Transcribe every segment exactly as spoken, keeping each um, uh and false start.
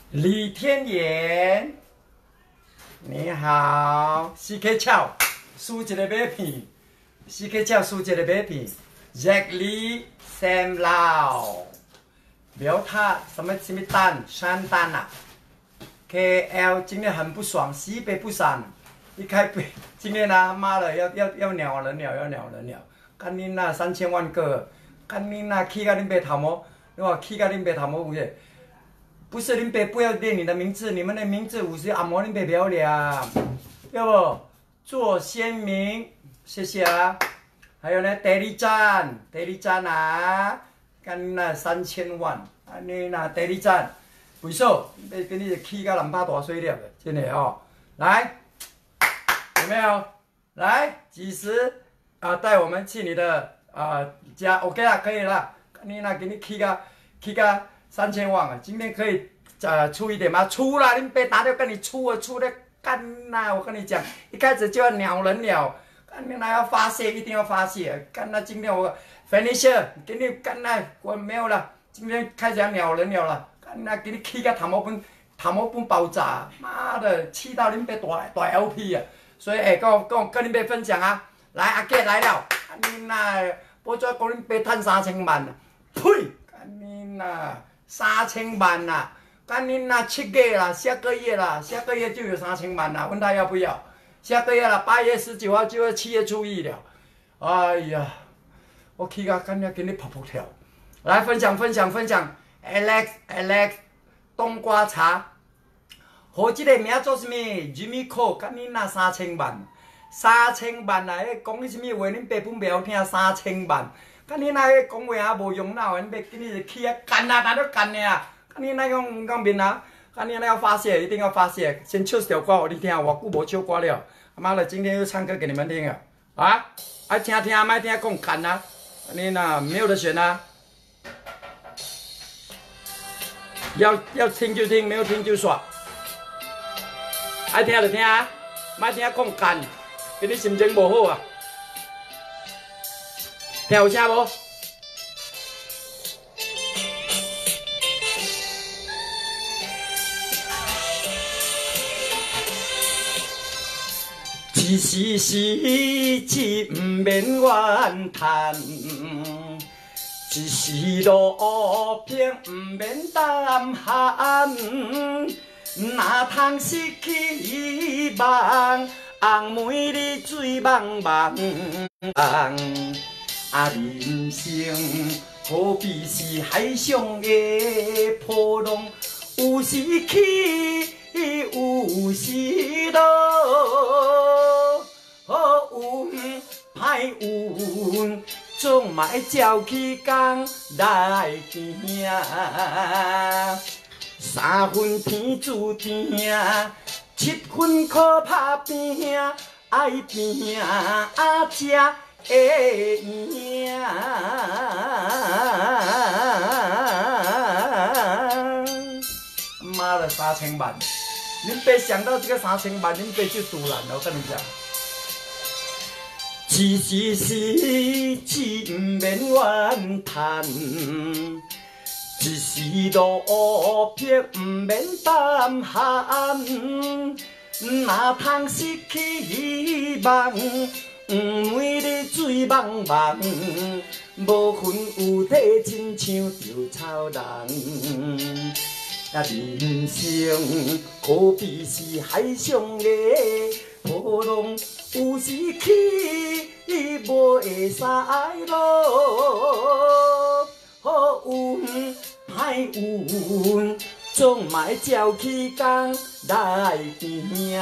李天言，你好 ，C K 俏，输一个马片 ，C K 俏输一个马片 ，Jack Lee Sam Lau， 苗他什么什么丹山丹啊 ，K L 今天很不爽，西北不爽，一开北今天啊妈的要要要鸟人了，要鸟人了，干你那三千万个，干你那起到恁爸头毛，你话起到恁爸头毛有些。 不是林北不要念你的名字，你们的名字五十阿摩林北不要了，要不做鲜明，谢谢啊。还有呢，第二站，第二站啊，跟那三千万，啊你那第二站，为数被给你起到两百大水了，真的哦。来，有没有？来，几时啊？带我们去你的啊家 ，OK 啦，可以啦。你那给你起个起个。 三千万啊！今天可以呃出一点吗？出了，你别打掉跟你出啊，出的干呐！我跟你讲，一开始就要鸟人了，干你那要发泄，一定要发泄。干那今天我 finish 给你干那我没有了，今天开始要鸟人了了，干那给你气个头毛本头毛本爆炸，妈的气到你别大大 L P 啊！所以哎，跟我跟我跟你别分享啊！来阿杰来了，干你那我再讲你别赚三千万啊！呸！干你那。 三千万啦、啊，干你那七个啦，下个月啦，下个月就有三千万啦，问他要不要？下个月啦，八月十九号就要七月初一了。哎呀，我去个干要给你噗噗跳，来分享分享分享 ，Alex Alex 冬瓜茶，和这个名做什么 ？Jimmy Cole， 干你那三千万，三千万啦！迄讲你什么话？恁爸本袂晓听，三千万。 干你那个讲话啊无用脑，你别给你气啊干啊，哪都干的啊！干你那讲讲面啊，干你那要发泄，一定要发泄。先唱一条歌给你听，我久无唱歌了。妈的，今天又唱歌给你们听啊！啊，爱听听，爱听讲干啊！你那没有得选啊！要要听就听，没有听就耍。爱听就听，爱听讲干，给你心情无好啊！ 听有声无？一时时志毋免怨叹，一时路平毋免胆寒。哪通失去希望？红梅哩水茫茫。 啊，人生何必是海上的波浪？有时起，有时落，好运歹运，总嘛要照起工来拼。三分天注定，七分靠打拼，爱拼啊才。 会赢，妈的三千万！恁爸想到这个三千万，恁爸就突然了，我跟你讲。一时时志毋免怨叹，一时路平毋免胆寒，哪通失去希望？ 黄梅哩水茫茫，无分有体，亲像稻草人。啊，人生何必是海上的波浪？有时起，袂使落。好运歹运，总嘛要照起工来拼。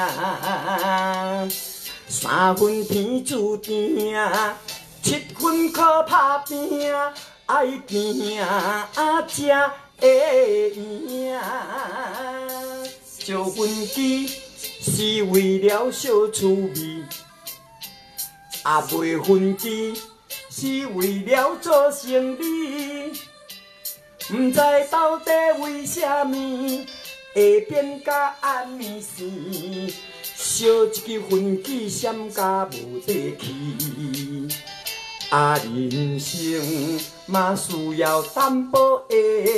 三分天注定，七分靠打拼，爱拼啊才会赢。烧粉机是为了小趣味，啊卖粉机是为了做生意。毋知到底为虾米会变甲安尼生？ 烧一支粉机，闪甲无地气。啊，人生嘛需要淡薄的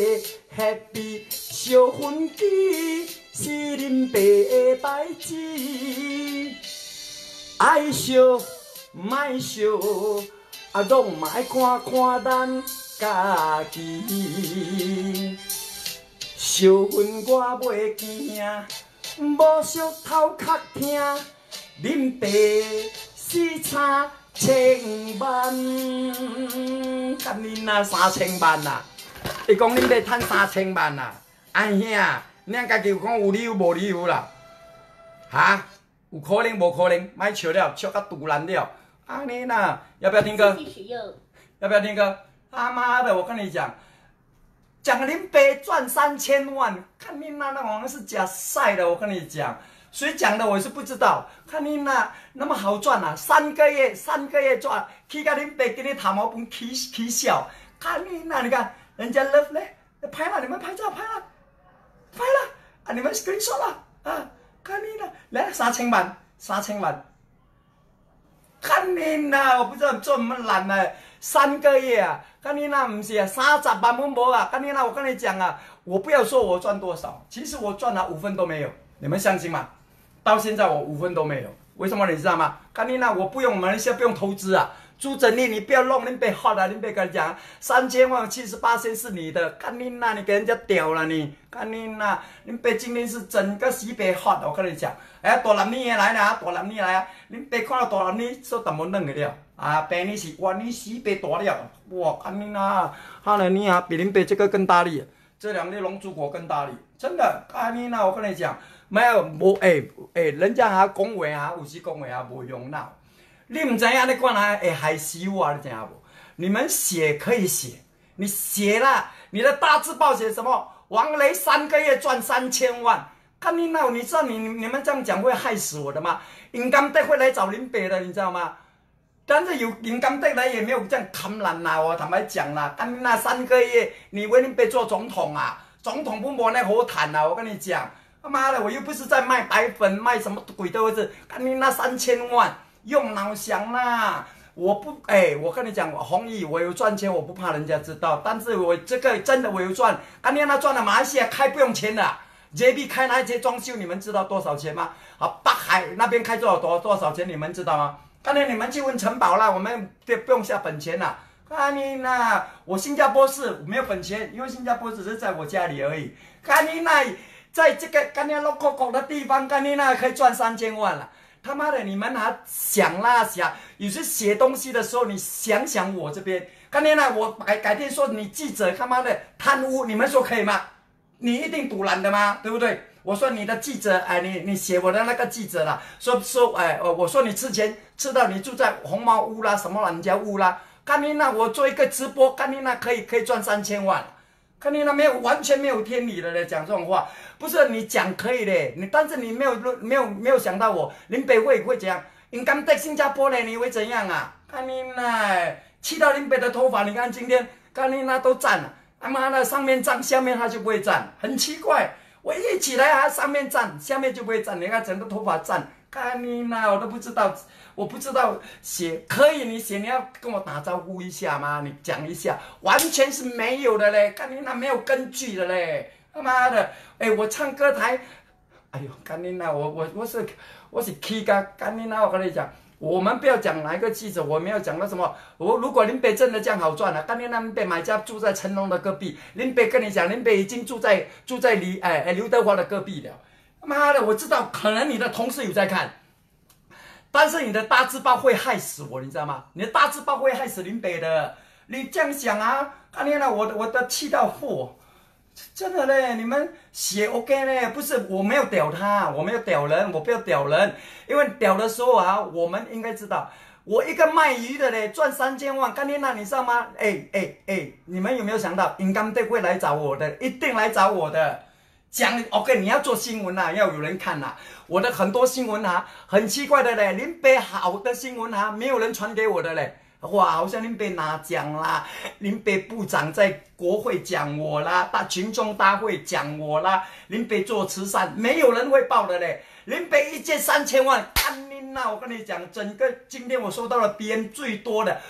Happy 烧薰机是恁爸的代志，爱烧莫烧，啊，拢嘛爱看看咱家己。烧薰我袂惊，无烧头壳疼，恁爸四差千万，干恁那三千万呐！伊讲恁要趁三千万呐，安兄，恁家己有讲有理由无理由啦？哈？有可能无可能？莫笑了，笑到肚烂了。安尼啦，要不要听歌？要不要听歌？他妈的，我跟你讲，讲林北赚三千万，看你那那好像是假赛的，我跟你讲，谁讲的我是不知道。看你那那么好赚啊，三个月三个月赚，去到林北给你讨毛本起起笑，看你那你看人家 love 嘞，拍了你们拍照拍了，拍了啊你们 screenshot 了啊，看你那来三千万三千万。看你呐，我不知道做什么懒呢，三个月啊，看你那不是啊，三十万蚊无啊，看你那我跟你讲啊，我不要说我赚多少，其实我赚了五分都没有，你们相信吗？到现在我五分都没有，为什么你知道吗？看你那我不用马来西亚不用投资啊，朱振利你不要弄，你别好了，你别跟他讲，三千万七十八千是你的，看你那你给人家屌了你，看你那你别今天是整个西北好，我跟你讲。哎，大男女来啦，大男女来啊！恁爸看到大男女，说淡薄软个了。啊，爸你是哇，你四倍大了，哇，看你那，哈了你啊，比恁爸这个更大力，这两粒龙珠果更大力，真的。看你那，我跟你讲，没有无哎哎，人家还讲话啊，有时讲话啊无用脑。你唔知影你讲啊会害死我啊，你知影无？你们写可以写，你写啦，你的大字报写什么？王雷三个月赚三千万。看你那，你知道你你们这样讲会害死我的吗？银甘德会来找林北的，你知道吗？但是有银甘德来也没有这样砍烂啦，我坦白讲啦，看你那三个月，你为林北做总统啊，总统不摸那好谈啊，我跟你讲，他妈的，我又不是在卖白粉，卖什么鬼东西，看你那三千万，用脑想啦。我不哎，我跟你讲，弘毅我有赚钱，我不怕人家知道，但是我这个真的我有赚，看你那赚了马来西亚开不用钱的。J B 开那些装修，你们知道多少钱吗？啊，北海那边开多少多多少钱，你们知道吗？刚才你们去问城堡啦，我们不不用下本钱啦。看你那，我新加坡是没有本钱，因为新加坡只是在我家里而已。看你那，在这个干你那 local 的地方，看你那可以赚三千万了。他妈的，你们还想啦想，有时写东西的时候，你想想我这边，看你那，我改改天说你记者他妈的贪污，你们说可以吗？你一定堵拦的吗？对不对？我说你的记者，哎，你你写我的那个记者啦，说说，哎，我说你之前吃到你住在红毛屋啦，什么人家屋啦，干你那我做一个直播，干你那可以可以赚三千万，干你那没有完全没有天理的嘞，讲这种话，不是你讲可以嘞，你但是你没有没有没有想到我林北会会怎样？你刚在新加坡嘞，你会怎样啊？干你那气到林北的头发，你看今天干你那都占了。他妈的，上面站，下面他就不会站，很奇怪。我一起来啊，上面站，下面就不会站。你看整个头发站，看你那我都不知道，我不知道写可以，你写你要跟我打招呼一下吗？你讲一下，完全是没有的嘞，看你那没有根据的嘞。他妈的，哎，我唱歌台，哎呦，看你那我我我是我是 K 噶，看你那我跟你讲。我们不要讲哪一个记者，我没有讲到什么。我如果林北真的这样好赚了，当年林北买家住在成龙的隔壁，林北跟你讲，林北已经住在住在李哎哎刘德华的隔壁了。妈的，我知道可能你的同事有在看，但是你的大字报会害死我，你知道吗？你的大字报会害死林北的。你这样想啊？当年呢，我我的气到火。真的嘞，你们写 OK 嘞，不是我没有屌他，我没有屌人，我不要屌人，因为屌的时候啊，我们应该知道，我一个卖鱼的嘞，赚三千万，干天那你知道吗？哎哎哎，你们有没有想到，银钢队会来找我的，一定来找我的，讲 OK， 你要做新闻啊，要有人看啊，我的很多新闻啊，很奇怪的嘞，林北好的新闻啊，没有人传给我的嘞。哇，好像林北拿奖啦，林北部长在国会讲我啦，大群众大会讲我啦，林北做慈善，没有人会报的嘞。林北一届三千万，安妮娜，我跟你讲，整个今天我收到了 B M 最多的，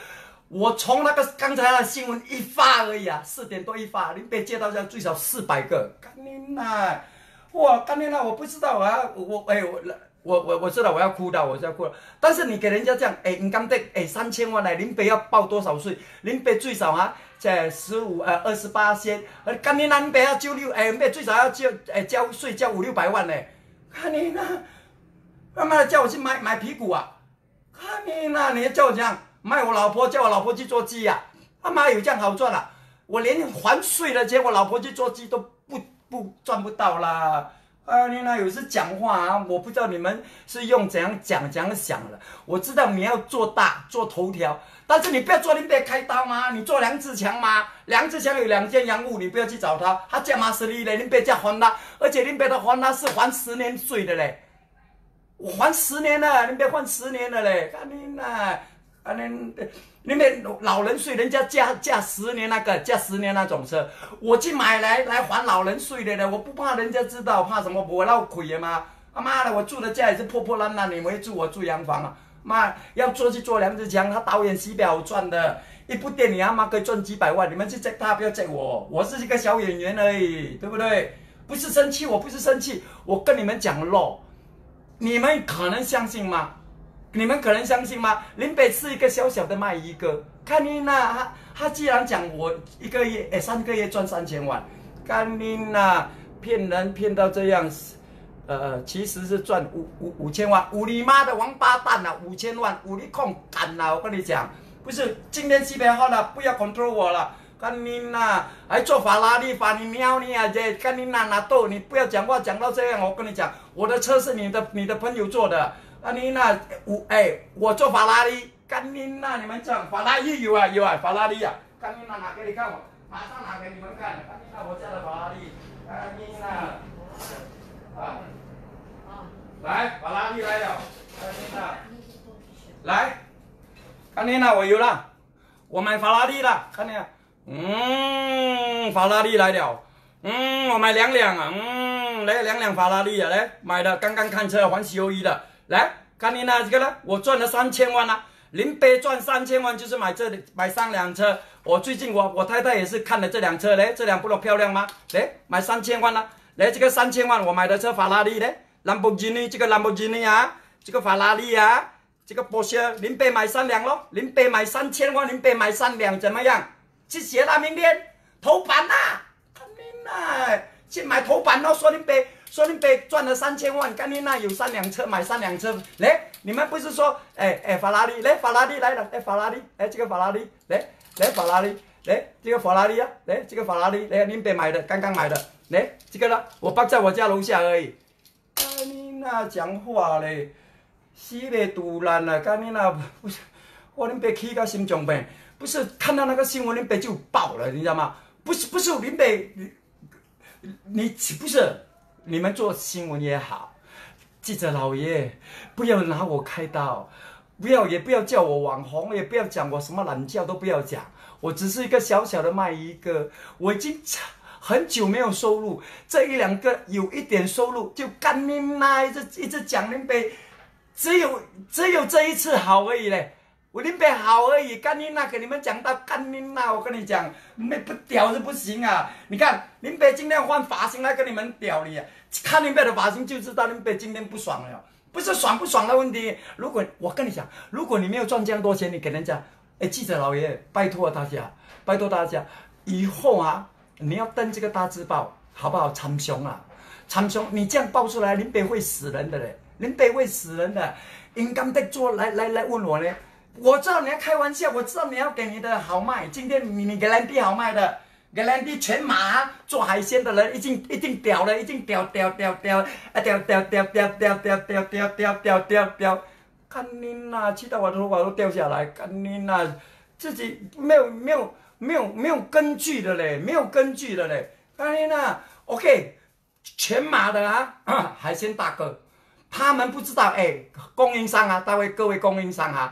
我从那个刚才那个新闻一发而已啊，四点多一发，林北接到这样最少四百个，干你呐！哇，干你呐！我不知道啊，我哎我我我我知道我要哭的，我要哭了。但是你给人家这样，哎，你刚得哎三千万呢，林北要报多少税？林北最少啊，在十五呃二十八先，呃干你呐，林北要交六，哎，林北最少要交哎交税交五六百万呢，干你呐！他妈的叫我去买买皮股啊！看你那，你叫我这样卖我老婆，叫我老婆去做鸡呀、啊？他妈有这样好赚啊？我连还税的钱，我老婆去做鸡都不不赚不到啦！啊，你那有时讲话啊，我不知道你们是用怎样讲怎样想的。我知道你要做大做头条，但是你不要做林北开刀吗？你做梁志强吗？梁志强有两间洋务，你不要去找他，他价码实力嘞，林北叫还他，而且林北的还他是还十年税的嘞。我还十年了，你别还十年了嘞！看你那，啊你你们老人税，人家加加十年那个加十年那种车，我去买来来还老人税的呢，我不怕人家知道，怕什么？我闹亏的吗？他妈的，我住的家也是破破烂烂，你们住我住洋房啊！妈，要做去做梁志强，他导演戏比好赚的，一部电影他妈可以赚几百万，你们去接他，不要接我，我是一个小演员而已，对不对？不是生气，我不是生气，我跟你们讲喽。你们可能相信吗？你们可能相信吗？林北是一个小小的卖衣哥，看你那他他既然讲我一个月哎三个月赚三千万，看你那骗人骗到这样，呃其实是赚五五五千万，五你妈的王八蛋啊！五千万五你空干了，我跟你讲，不是今天基本好了，不要 control 我了。干你呐，还做法拉利法你喵你啊！这干你呐拿豆，你不要讲话讲到这样，我跟你讲，我的车是你的你的朋友做的，干你呐我哎我做法拉利，干你呐你们讲法拉利有啊有啊法拉利啊，干你呐拿给你看我，马上拿给你们看，干你呐我家的法拉利，干你呐啊来法拉利来了，干你呐来，干你呐我有了，我买法拉利了，看你啊。嗯，法拉利来了。嗯，我买两辆啊。嗯，来两辆法拉利啊，来买的，刚刚看车还 C O E 的。来，看你那这个呢，我赚了三千万啊。林北赚三千万就是买这里买三辆车。我最近我我太太也是看了这辆车嘞，这辆不都漂亮吗？来买三千万啊。来这个三千万我买的车法拉利嘞，兰博基尼这个兰博基尼啊，这个法拉利啊，这个保时林北买三辆咯，林北买三千万，林北买三辆怎么样？去写他明天头版呐、啊，看你那去买头版咯，说林北说林北赚了三千万，看你那有三辆车买三辆车，来你们不是说哎哎法拉利来法拉利来了，哎法拉利哎这个法拉利来来法拉利来这个法拉利啊，来这个法拉利来林北买的刚刚买的，来这个呢我放在我家楼下而已，看你那讲话嘞，死袂杜烂了，看你那不是我林北气到心脏病。不是看到那个新闻，林北就爆了，你知道吗？不是不是林北，你你不是你们做新闻也好，记者老爷不要拿我开刀，不要也不要叫我网红，也不要讲我什么懒觉都不要讲，我只是一个小小的卖衣哥，我已经很久没有收入，这一两个有一点收入就干你妈，一直一直讲林北，只有只有这一次好而已嘞。我林北好而已，干你那给你们讲到干你那，我跟你讲，没不屌是不行啊！你看林北今天换发型来跟你们屌你、啊，看林北的发型就知道林北今天不爽了，不是爽不爽的问题。如果我跟你讲，如果你没有赚这样多钱，你给人家，哎，记者老爷，拜托大家，拜托大家，以后啊，你要登这个大字报，好不好？参雄啊，参雄，你这样报出来，林北会死人的嘞，林北会死人的。应刚在做来来来问我呢。我知道你要开玩笑，我知道你要给你的好卖。今天你你给兰迪好卖的，给兰迪全马做海鲜的人，一定一定屌了，一定屌屌屌屌啊屌屌屌屌屌屌屌屌屌屌屌屌！看你那，气到我头发都掉下来。看你那，自己没有没有没有没有根据的嘞，没有根据的嘞。看你那 ，OK， 全马的啊，海鲜大哥，他们不知道哎，供应商啊，各位各位供应商啊。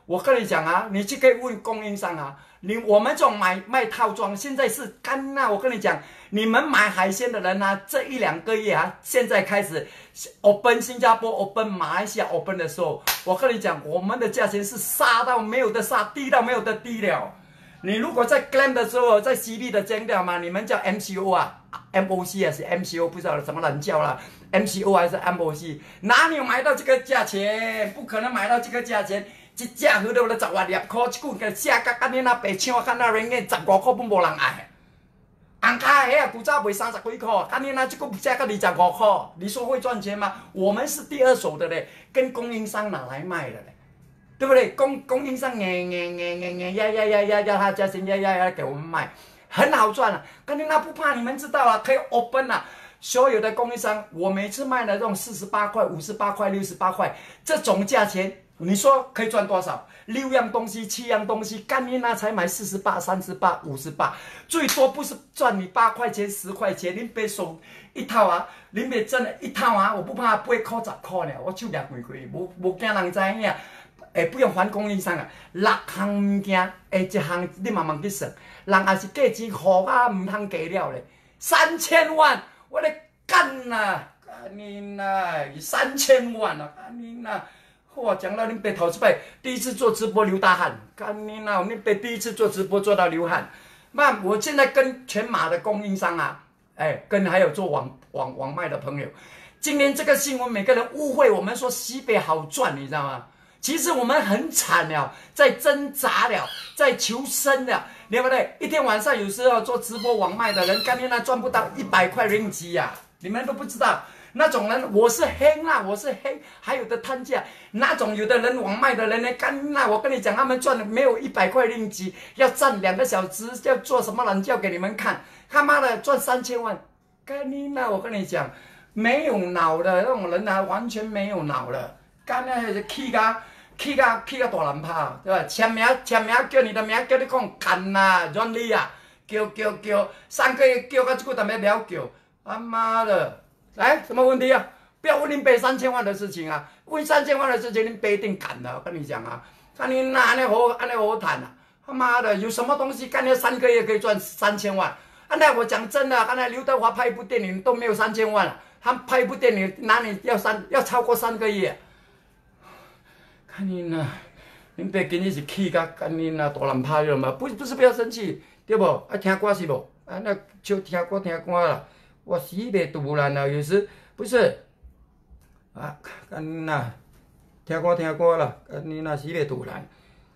我跟你讲啊，你去可以问供应商啊。你我们这种买卖套装，现在是干呐！我跟你讲，你们买海鲜的人啊，这一两个月啊，现在开始 open 新加坡 open 马来西亚 open 的时候，我跟你讲，我们的价钱是杀到没有的杀，低到没有的低了。你如果在 glam 的时候，在 C B 的降掉嘛，你们叫 M C O 啊 ，M O C 啊是 M C O， 不知道什么人叫了 ，M C O 还是 M O C， 哪里有买到这个价钱？不可能买到这个价钱。一只鱼都了十外廿块，一罐个写甲干你那白抢干那人个十五块，本无人爱。红卡的啊，古早卖三十几块，干你那这个写个二十五块，你说会赚钱吗？我们是第二手的嘞，跟供应商拿来卖的嘞，对不对？供供应商哎哎哎哎哎呀呀呀呀呀，他价钱呀呀呀给我们卖，很好赚啊。干你那不怕，你们知道啊，可以 open 啊。所有的供应商，我每次卖的这种四十八块、五十八块、六十八块这种价钱。你说可以赚多少？六样东西、七样东西，干你那才买四十八、三十八、五十八，最多不是赚你八块钱、十块钱。恁别送一套啊，恁别真的一套啊，我不怕八块、十块呢，我手拿贵贵，无无惊人知影。诶，不用还供应商啊，六项物件，诶，一项你慢慢去算，人也是价钱好啊，唔通加了咧，三千万，我咧干呐，干你那三千万啊，干你那。哇！讲到恁爸头一摆第一次做直播流大汗，干你那！恁爸第一次做直播做到流汗。那我现在跟全马的供应商啊，哎，跟还有做网网网卖的朋友，今天这个新闻每个人误会我们说西北好赚，你知道吗？其实我们很惨了，在挣扎了，在求生了，对不对？一天晚上有时候做直播网卖的人，干你那赚不到一百块人机呀，你们都不知道。那种人我是黑啦，我是黑，还有的摊价，那种有的人网卖的人呢，干那我跟你讲，他们赚的没有一百块令吉，要站两个小时，要做什么懒觉给你们看，他妈的赚三千万，干你那我跟你讲，没有脑的那种人啊，完全没有脑了，干那是气个气个气个大难拍，对吧？签名签名叫你的名叫你讲干呐，软理啊，叫叫叫，三个月叫到这个他们不要叫，他妈的！来，什么问题啊？不要问您背三千万的事情啊！问三千万的事情，您背一定干的。我跟你讲啊，看你那安尼好，安尼好谈啊！他妈的，有什么东西干了三个月可以赚三千万？啊，那我讲真的，刚才刘德华拍一部电影都没有三千万了，他拍一部电影哪里要三要超过三个月？看你那，您别今日是气甲干你那大难拍了嘛？不不是不要生气，对不？啊，听歌是不？啊，那就听歌听歌啦。我死袂杜烂啊！有时不是啊，干那听歌听歌啦，干你那死袂杜烂，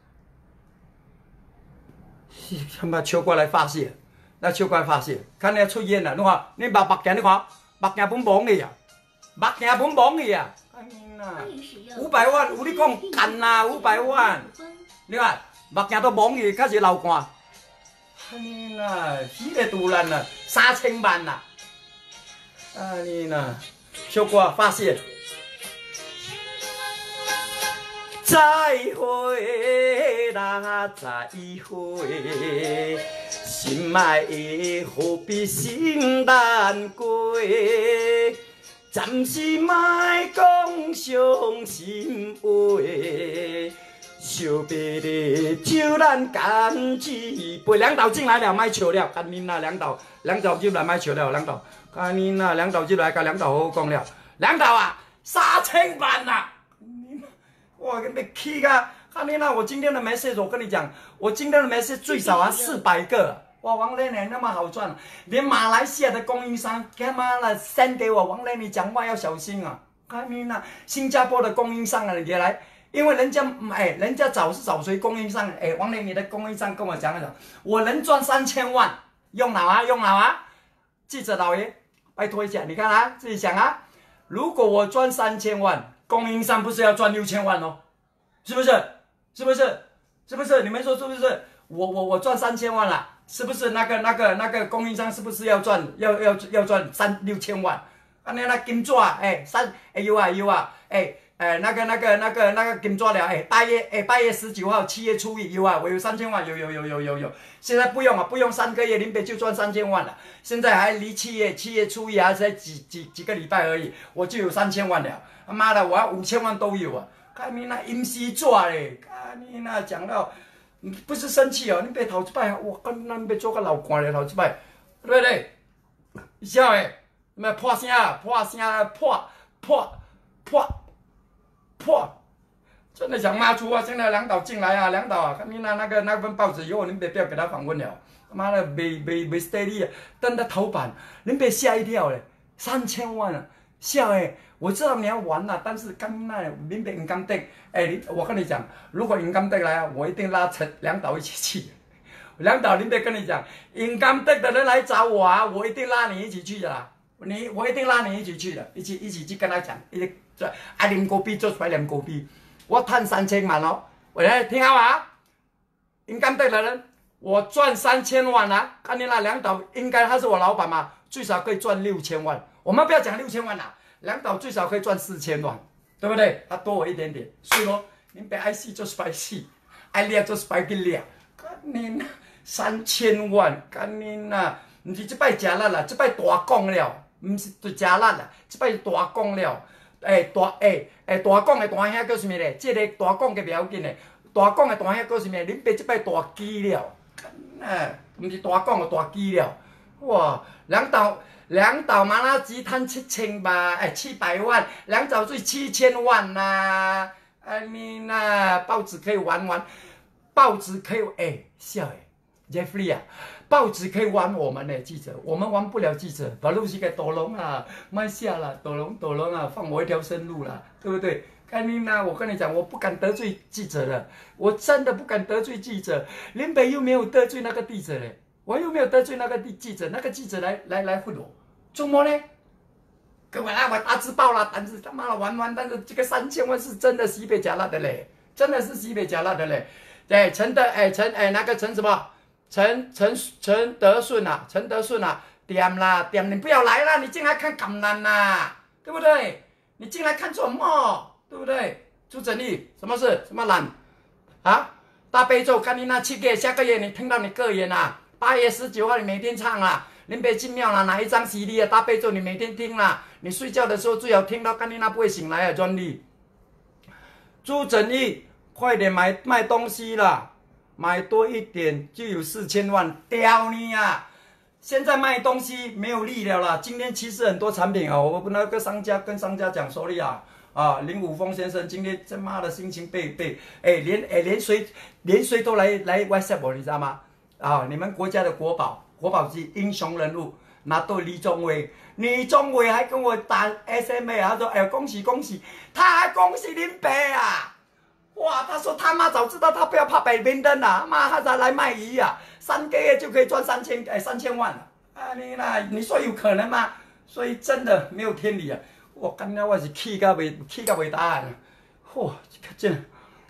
他妈唱歌来发泄，来唱歌来发泄，看你出烟啦！你看你目目镜，你看目镜本盲去啊，目镜本盲去啊！干你那五百万，有你讲干啦，五百万，你看目镜都盲去，开始流汗，干你那死袂杜烂啦，三千万啦！啊你呢？小歌发泄。再会啦，再会，心爱的何必心难过？暂时莫讲伤心话，小别的就咱干一杯。两道进来了，莫笑了，干恁啦，两道，两道进来莫笑了，两道。看你那两道进来，甲两道好好讲了。两道啊，三千万呐、啊！哇，跟被气个！看你那，我今天的 message， 我跟你讲，我今天的 message 最少啊四百个。哇，王雷你那么好赚，连马来西亚的供应商他妈的 send 给我，王雷你讲话要小心啊！看你那新加坡的供应商啊，也来，因为人家哎，人家找是找谁供应商？哎，王雷你的供应商跟我讲一讲，我能赚三千万，用脑啊，用脑啊！记者老爷。拜托一下，你看啊，自己想啊，如果我赚三千万，供应商不是要赚六千万哦？是不是？是不是？是不是？你们说是不是？我我我赚三千万了，是不是？那个那个那个供应商是不是要赚要要要赚三六千万？啊，那那金纸啊，哎三哎有啊有啊，哎哎那个那个那个那个金纸了，哎八月哎八月十九号七月初一有啊，我有三千万，有有有有有有。现在不用啊，不用三个月，林北就赚三千万了。现在还离七月七月初一还才几几几个礼拜而已，我就有三千万了。他妈的，我要五千万都有啊！ 看你那阴死抓嘞，看你那讲到，不是生气哦，你别头一摆，我跟咱别做个老官嘞，头一摆，对不对？笑诶，咩破声啊，破声啊，破破破破，真的想骂出啊！现在梁导进来啊，梁导啊，看你那那个那份报纸以后，您别不要给他访问了，妈的没没没 steady 啊，登到头版，您别吓一跳嘞，三千万啊，笑诶！我知道你要玩了，但是刚那您别 income tax， 哎，你我跟你讲，如果 income tax 来啊，我一定拉陈梁导一起去。梁导，您别跟你讲 income tax 的人来找我啊，我一定拉你一起去的啦。你我一定拉你一起去的，一起一起去跟他讲，一起爱啉咖啡做出来啉咖啡。我赚三千万哦，喂，听好啊 ！income tax 的人，我赚三千万啊！看你那梁导，应该他是我老板嘛，最少可以赚六千万。我们不要讲六千万啦。梁导最少可以赚四千万，对不对？他多我一点点，所以说您别爱死就是白死，爱掠就是白去掠。干你三千万，干你呐！唔是这摆吃力啦，这摆大讲了，唔是就吃力啦，这摆大讲了。诶、欸，大诶诶、欸，大讲的大兄叫什么咧？这个大讲嘅不要紧咧，大讲的大兄叫什么？恁爸这摆大机了，哎，唔是大讲的大机了，哇！梁导。梁导麻辣鸡摊七千吧，哎，七百万，梁导最七千万呐、啊，哎你那报纸可以玩玩，报纸可以哎笑哎 ，Jeffrey 啊，报纸可以玩我们的记者，我们玩不了记者，把路西给抖龙啊，卖下了，抖龙抖龙啊，放我一条生路了，对不对？看你那，我跟你讲，我不敢得罪记者的，我真的不敢得罪记者，林北又没有得罪那个记者嘞，我又没有得罪那个记者，那个记者来来来混我。周末呢？各位来玩大字报啦，但是他妈的玩玩，但是这个三千万是真的西北加辣的嘞，真的是西北加辣的嘞。对，陈德哎陈哎那个陈什么？陈陈陈德顺啊，陈德顺啊，点啦点，你不要来啦，你进来看橄榄啦，对不对？你进来看什么？对不对？朱振义，什么事？什么懒？啊？大悲咒，看你那七个月，下个月你听到你个人啊，八月十九号你每天唱啊。林北进庙啦，拿一张 C D 啊，大悲咒你每天听啦。你睡觉的时候最好听到，看你那不会醒来啊，专利。朱正义，快点买卖东西啦，买多一点就有四千万，屌你啊！现在卖东西没有利了啦。今天其实很多产品啊，我跟那个商家跟商家讲说了啊，啊，林武峰先生今天他妈的心情被被哎连哎连谁连谁都来来 WhatsApp 我，你知道吗？啊，你们国家的国宝。国宝级英雄人物拿到李宗伟，李宗伟还跟我打 S M A， 他说：“哎，恭喜恭喜！”他还恭喜林北啊！哇，他说他妈早知道他不要怕北平灯啊，妈他才来卖鱼啊，三个月就可以赚三千哎三千万了啊！你那你说有可能吗？所以真的没有天理啊！我刚刚我是气到未气到未答案啊！嚯，真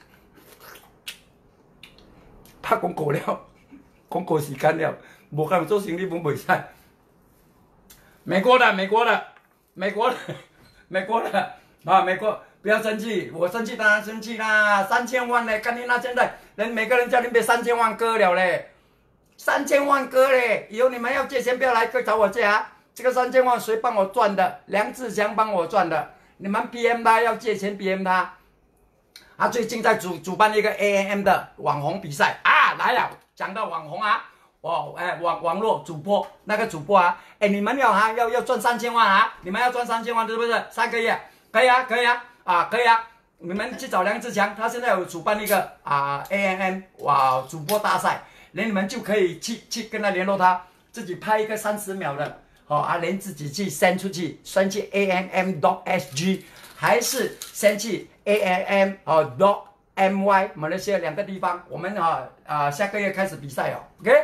拍广告了，广告时间了。无可能做生意本袂使。美国的，美国的，美国的，美国的啊！美国不要生气，我生气当然生气啦！三千万嘞，看你那现在人每个人叫你别三千万割了嘞，三千万割嘞！以后你们要借钱不要来找我借啊！这个三千万谁帮我赚的？梁志强帮我赚的。你们 P M 他要借钱 P M 他，他最近在主主办一个 A M M 的网红比赛啊！来了，讲到网红啊！哦，哎，网网络主播那个主播啊，哎，你们要啊要要赚三千万啊，你们要赚三千万，是不是？三个月可以啊，可以啊，啊，可以啊，你们去找梁志强，他现在有主办一个啊 A M M 哇主播大赛，连你们就可以去去跟他联络他，自己拍一个三十秒的，哦啊，连自己去 send 出去，send 去 A M M dot S G 还是 send 去 A M M 哦 dot M Y 马来西亚两个地方，我们啊啊下个月开始比赛哦 ，OK。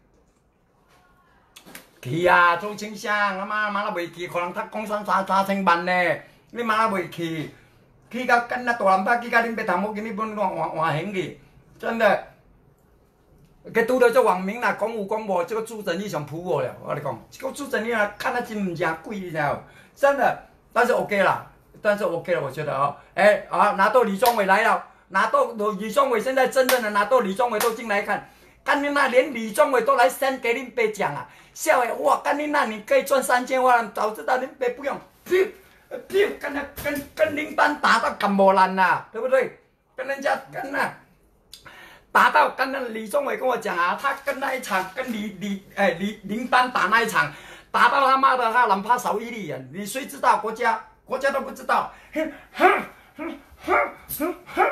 去啊，做清香，他妈妈啦袂去，可能他讲三三三千万呢，你妈啦袂去，去到跟那大南巴，去到恁爸头母，今日本换换换行去，真的。佮拄到这网民啦，讲有讲无，这个朱正义上扑我了，我跟你讲，这个朱正义啊，看他真唔正贵，你知道？真的，但是 OK 啦，但是 OK 了，我觉得哦，哎啊，拿到李宗伟来了，拿到李宗伟现在真正的拿到李宗伟都进来看。干你那连李宗伟都来 send 给恁爸讲啊，笑诶，哇，干你那你可以赚三千万，早知道恁爸不用，噗， 就跟那跟跟林丹打到干磨烂呐，对不对？跟人家跟那打到跟那李宗伟跟我讲啊，他跟那一场跟李李哎李林丹打那一场，打到他妈的他哪怕少一粒啊！你谁知道国家国家都不知道，哼哼哼哼哼哼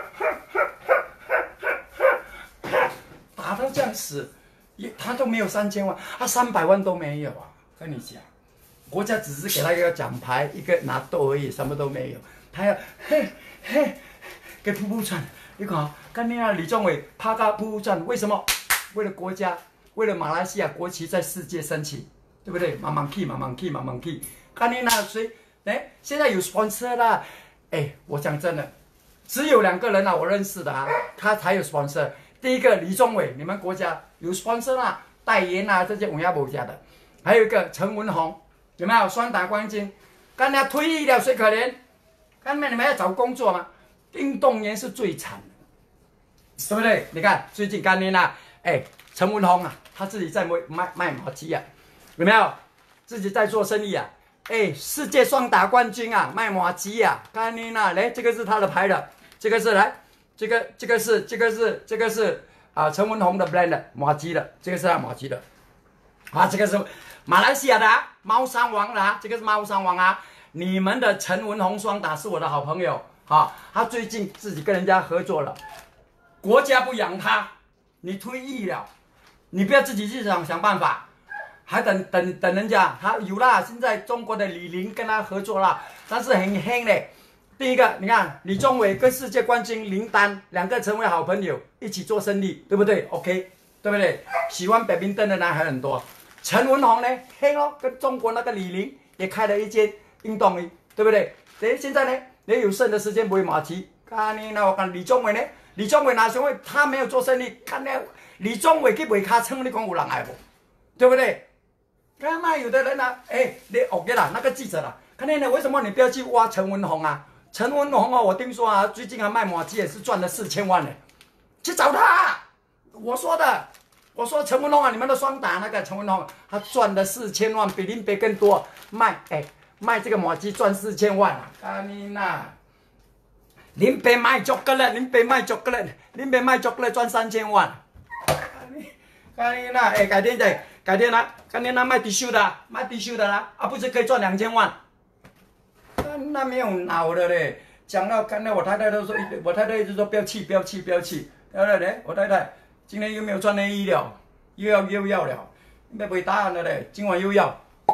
哼，打到这样死，也他都没有三千万，他三百万都没有啊！跟你讲。国家只是给他一个奖牌，一个拿豆而已，什么都没有。他要嘿嘿给噗噗转，你看，跟你那李宗伟啪嘎噗噗转，为什么？为了国家，为了马来西亚国旗在世界升起，对不对？慢慢 key， 慢慢 key， 慢慢 key。跟你那谁？哎，现在有 sponsor 啦。哎，我讲真的，只有两个人啊，我认识的啊，他才有 sponsor。第一个李宗伟，你们国家有 sponsor 啦，代言啊这些我家某家的，还有一个陈文宏。有没有双打冠军？干他退役了，谁可怜？干嘛你们要找工作吗？运动员是最惨的，对不对？你看最近干你呐，哎，陈文宏啊，他自己在卖卖卖马鸡啊，有没有？自己在做生意啊？哎，世界双打冠军啊，卖马鸡啊，干你呐，来，这个是他的牌的，这个是来，这个这个是这个是这个是啊陈文宏的 brand 的马鸡的，这个是他马鸡的，啊，这个是。马来西亚的、啊、猫山王的、啊，这个是猫山王啊！你们的陈文宏双打是我的好朋友，哈、啊，他最近自己跟人家合作了，国家不养他，你退役了，你不要自己去想想办法，还等等等人家，他有啦，现在中国的李宁跟他合作了，但是很黑嘞。第一个，你看李宗伟跟世界冠军林丹两个成为好朋友，一起做生意，对不对 ？OK， 对不对？喜欢北冰灯的男孩很多。陈文宏呢，黑咯，跟中国那个李宁也开了一间运动营，对不对？哎，现在呢，你有剩的时间不会马骑，看你那我看李宗伟呢，李宗伟哪会他没有做生意，看那李宗伟去卖卡称，你讲有人爱不？对不对？看嘛，有的人啊，哎，你 OK 啦，那个记者啦，看你呢，为什么你不要去挖陈文宏啊？陈文宏哦，我听说啊，最近还卖马骑也是赚了四千万呢，去找他，我说的。我说陈文宏啊，你们的双打那个陈文宏，他赚了四千万，比林北更多。卖哎卖这个马鸡赚四千万啊！阿妮娜，林北卖足个了，林北卖足个了，林北卖足个了赚三千万。阿妮娜，哎改天再改天啦，改天啦卖 T 恤的，卖 T 恤的啦，啊不是可以赚两千万？那没有脑的嘞，讲到看到我太太都说，我太太一直说不要气，不要气，不要气。对不对？我太太。今天又没有穿内衣了，又要又要了，没被答案了嘞。今晚又要，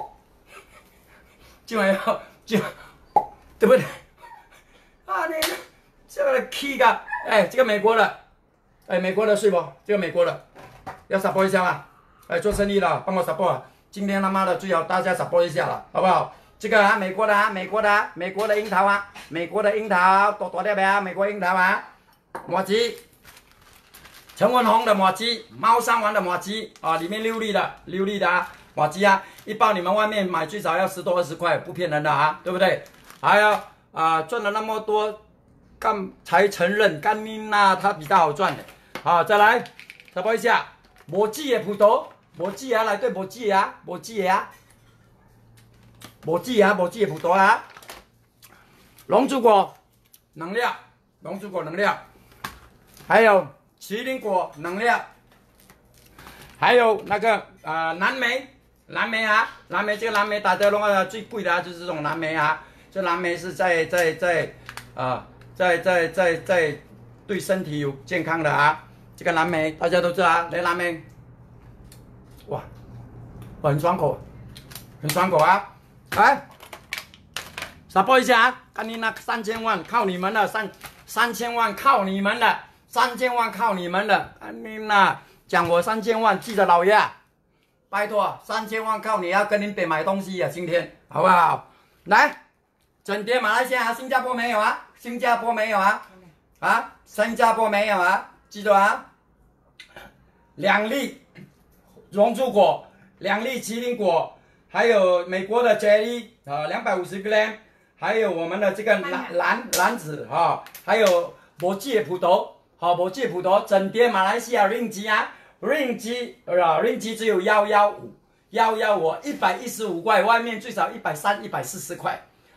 今晚要就，对不对？啊，你这个气个，哎，这个美国的，哎，美国的是不？这个美国的，要 support 一下嘛？哎，做生意了，帮我 support。今天他妈的最好大家 support 一下了，好不好？这个啊，美国的啊，美国的啊，美国的樱桃啊，美国的樱桃，多多点没啊？美国樱桃啊，马吉。陈文宏的马鸡，猫山王的马鸡啊，里面六粒的，六粒的啊，马鸡啊，一包你们外面买最少要十多二十块，不骗人的啊，对不对？还要啊，赚了那么多，干才承认干妮娜它比较好赚的。好，再来，再播一下，无籽的葡萄，无籽啊，来对无籽啊，无籽啊，无籽啊，无籽的葡萄啊，龙珠果能量，龙珠果能量，还有。麒麟果能量，还有那个啊、呃、蓝莓，蓝莓啊，蓝莓这个蓝莓大家弄啊最贵的啊，就是这种蓝莓啊，这蓝莓是在在在啊在在在在对身体有健康的啊，这个蓝莓大家都知道啊，来蓝莓，哇，很爽口，很爽口啊，来，support 一下啊，看你那三千万靠你们了，三三千万靠你们了。三千万靠你们了，啊你呐，讲我三千万，记得老爷，拜托，三千万靠你要跟林北买东西呀、啊，今天好不好？来，整碟马来西亚、新加坡没有啊？新加坡没有啊？啊，新加坡没有啊？记住啊，两粒龙珠果，两粒麒麟果，还有美国的 jelly 啊，两百五十 gram， 还有我们的这个蓝蓝蓝子啊，还有无籽的葡萄。好，无籽葡萄，整碟马来西亚 ring 机啊 ，ring 机啊 ，ring 机只有幺幺五，幺幺我一百一十五块，外面最少一百三、一百四十块。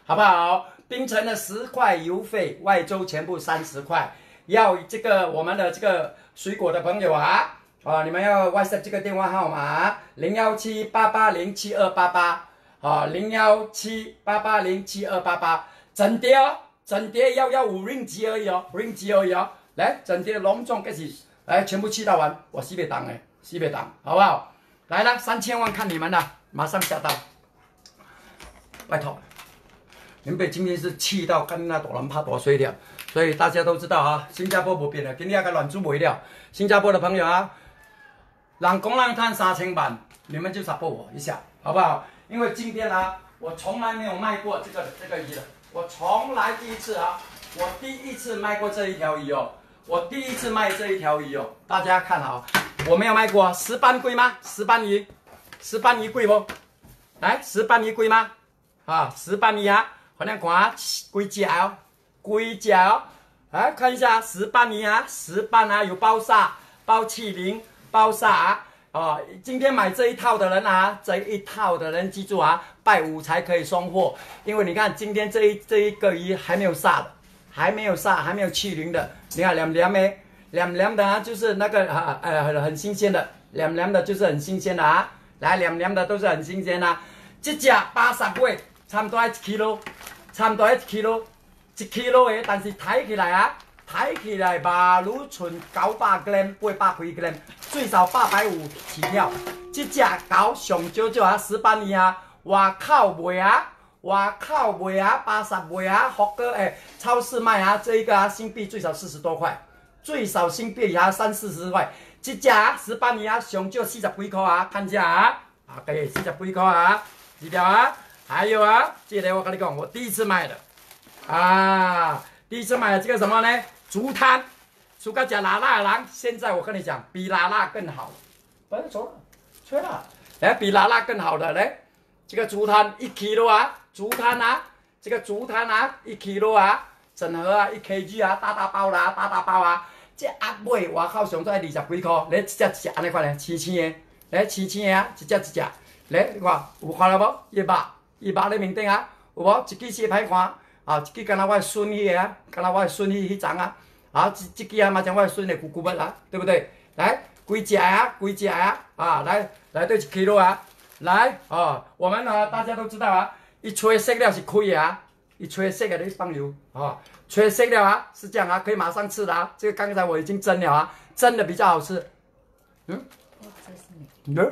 好不好？槟城的十块邮费，外州全部三十块。要这个我们的这个水果的朋友啊，啊，你们要 WhatsApp 这个电话号码零幺七八八零七二八八，啊，零幺七八八零七二八八，整碟哦，整碟要要五 ring 级而已哦 ，ring 级而已哦。来，整碟隆重开始，来全部吃到完，我西北档哎，西北档，好不好？来了，三千万看你们了，马上下单，拜托。林北今天是气到跟那大人拍大水了，所以大家都知道啊，新加坡不变了，今天个乱煮没了。新加坡的朋友啊，让公让摊三千万，你们就 support 我一下，好不好？因为今天啊，我从来没有卖过这个这个鱼的，我从来第一次啊，我第一次卖过这一条鱼哦，我第一次卖这一条鱼哦，大家看好，我没有卖过，石斑贵吗？石斑鱼，石斑鱼贵不？来，石斑鱼贵吗？啊，石斑鱼啊。好像看几只哦，几只哦，来看一下石斑鱼啊，石斑啊，有包沙、包气鳞、包沙啊。哦，今天买这一套的人啊，这一套的人记住啊，拜五才可以送货，因为你看今天这一这一个鱼还没有杀的，还没有杀，还没有气鳞的，你看凉凉的，凉凉的啊，就是那个啊呃很很新鲜的，凉凉的就是很新鲜的啊，来凉凉的都是很新鲜的、啊，这只八十尾。差不多一 kilo， 差不多一 kilo， 一 kilo 的，但是睇起来啊，睇起来马鲁纯九百 gram， 八百几 gram， 最少八百五起跳。这只狗上少少啊，石斑鱼啊，外口卖啊，外口卖啊，八十卖啊，福哥诶，超市卖啊，这一个啊，新币最少四十多块，最少新币啊三四十块。这只啊，石斑鱼啊，上少四十几块啊，看一下啊，啊，对，四十几块啊，一条啊。还有啊，这个我跟你讲，我第一次买的，啊，第一次买的这个什么呢？竹炭，除了讲辣辣的人，现在我跟你讲，比辣辣更好。不要走了，吹了，来比辣辣更好的嘞，这个竹炭一 kilo 啊，竹炭啊，这个竹炭啊，一 kilo 啊，整盒啊，一 kg 啊，大大包啦，大大包啊，这鸭尾外口上都要二十几块，来一只一只安尼款嘞，青青的，来青青的啊，一只一只，来你看有看到无？一百。伊肉咧面顶啊，有无？一支是歹看，啊，一支敢若我孙迄个啊，敢若我孙迄迄丛啊，啊，一一支啊嘛像我孙的咕咕物啊，对不对？来，几只啊？几只啊？啊，来，来对一 kilo 啊，来，哦，我们呢大家都知道啊，一吹色了是开的啊，一吹色的你放油啊，吹色了啊，是这样啊，可以马上吃的啊，这个刚才我已经蒸了啊，蒸的比较好吃，嗯，嗯，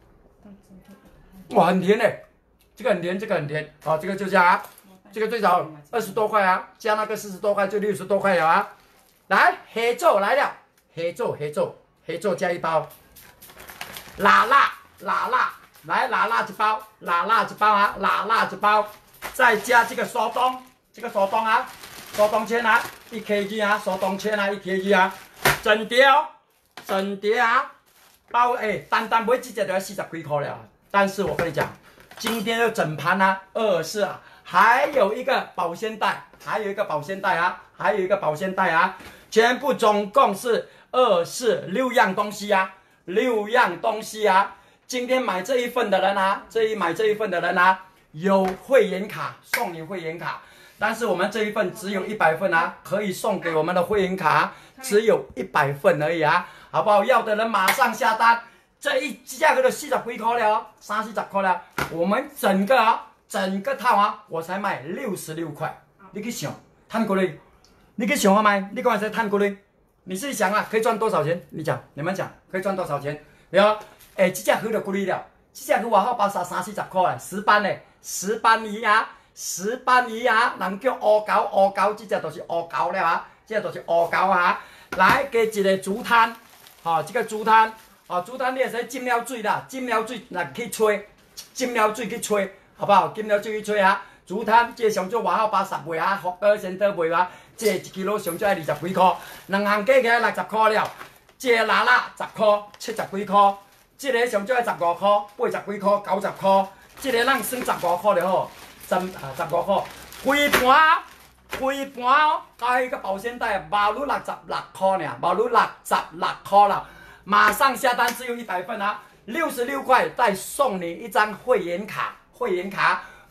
哇，很甜嘞。这个很甜，这个很甜，哦，这个就这样啊，这个最少二十多块啊，加那个四十多块就六十多块了啊。来，黑粥来了，黑粥黑粥黑粥加一包，辣辣辣辣，来辣辣一包，辣辣一包啊，辣辣一包，再加这个苏东，这个苏东啊，苏东签啊，一 kg 啊，苏东签啊，一 kg 啊，整碟哦，整碟啊，包哎，单单买这只就要四十几块了，但是我跟你讲。今天的整盘啊，二是啊，还有一个保鲜袋，还有一个保鲜袋啊，还有一个保鲜袋啊，全部总共是二是六样东西啊，六样东西啊。今天买这一份的人啊，这一买这一份的人啊，有会员卡送你会员卡，但是我们这一份只有一百份啊，可以送给我们的会员卡，只有一百份而已啊，好不好？要的人马上下单。这一价格就四十几块了，三四十块了。我们整个啊，整个套啊，我才卖六十六块。你去想，摊过来，你去想下卖，你讲才摊过来，你自己想啊，可以赚多少钱？你讲，你们讲，可以赚多少钱？对吧？哎，这只鱼就贵了，这只鱼外口包三三四十块嘞，石斑嘞，石斑鱼啊，石斑鱼啊，人叫乌狗，乌狗这只就是乌狗了啊，这就是乌狗啊。来，加一个竹炭，好、哦，这个竹炭。哦，竹炭你会使浸了水啦，浸了水来去吹，浸了水去吹，好不好？浸了水去吹啊！竹炭这上少外口八十卖啊，福哥先得卖啊，这一 kilo 上少要二十几块，两项加起来六十块了。这个辣辣十块，七十几块，这个上少要十五块，八十几块，九十块，这个咱算十五块就好，十啊十五块，规盘规盘哦，加迄个保鲜袋，毛率六十六块呢，毛率六十六块啦。马上下单，只有一百份啊，六十六块，再送你一张会员卡，会员卡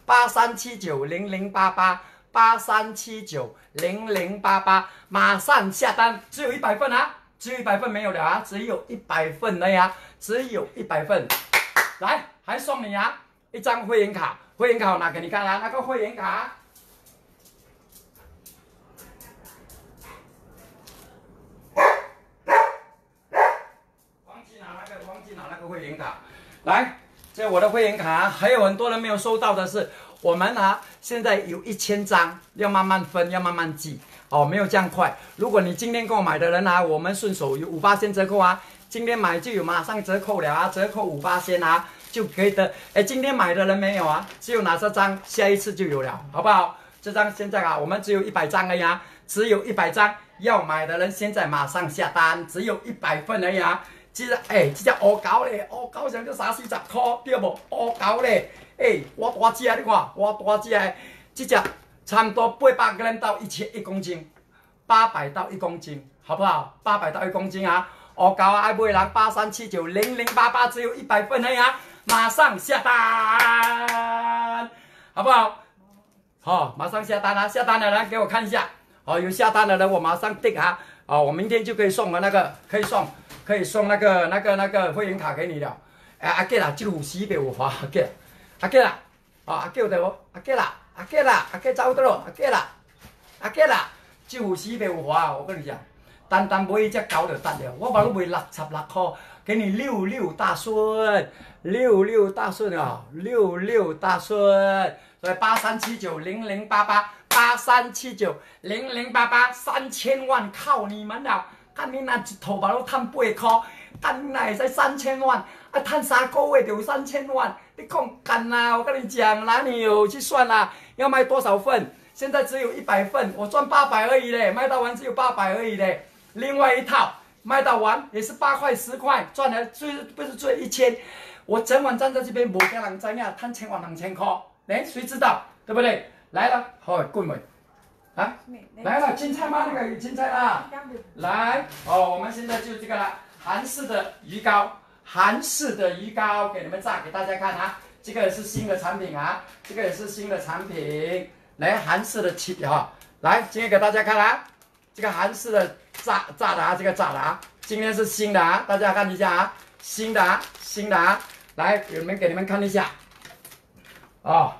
八三七九零零八八八三七九零零八八，马上下单，只有一百份啊，只有一百份没有了啊，只有一百份了呀，只有一百份，来还送你啊一张会员卡，会员卡我拿给你看啊，那个会员卡。忘记拿那个，忘记拿那个会员卡，来。这我的会员卡，还有很多人没有收到的是，我们啊现在有一千张，要慢慢分，要慢慢寄哦，没有这样快。如果你今天购买的人啊，我们顺手有五八千折扣啊，今天买就有马上折扣了啊，折扣五八千啊就可以的。哎，今天买的人没有啊，只有拿这张，下一次就有了，好不好？这张现在啊，我们只有一百张而已啊，只有一百张，要买的人现在马上下单，只有一百份而已啊。这只诶，这只乌狗咧，乌狗上咗三四十块，对不？乌狗咧，诶，我大只，你看，我大只的，这只差不多八百 gram 到一千一公斤，八百到一公斤，好不好？八百到一公斤啊！乌狗啊，爱买人八三七九零零八八，只有一百份而已啊！马上下单，好不好？好、哦，马上下单啊！下单的人给我看一下，哦，有下单的人我马上订啊！哦，我明天就可以送了那个，可以送。可以送那个、那个、那个会员卡给你了。哎，阿吉啦，这有四百有花，阿吉，阿吉啦，哦，阿吉对不？阿吉啦，阿吉啦，阿吉走得咯，阿吉啦，阿吉啦，这有四百有花，我跟你讲，单单买一只狗就得了，我帮你卖六十六块，给你六六大顺，六六大顺啊，六六大顺，所以八三七九零零八八，八三七九零零八八，三千万靠你们了。干你那一套把都赚八块，干你那会使三千万，啊赚三个月就有三千万，你讲干啦！我跟你讲，哪里有去算啦？要卖多少份？现在只有一百份，我赚八百而已嘞，卖到完只有八百而已嘞。另外一套卖到完也是八块十块，赚了最不是赚一千。我整晚站在这边，无个人知影赚千万两千块，哎，谁知道？对不对？来了，好，滚没？啊，来了，青菜吗？那个有青菜啦。来，哦，我们现在就这个了，韩式的鱼糕，韩式的鱼糕给你们炸给大家看啊。这个是新的产品啊，这个也是新的产品。来，韩式的起哈，来，今天给大家看啊，这个韩式的炸炸的啊，这个炸的啊，今天是新的啊，大家看一下啊，新的啊，新的啊，来，你们给你们看一下，哦。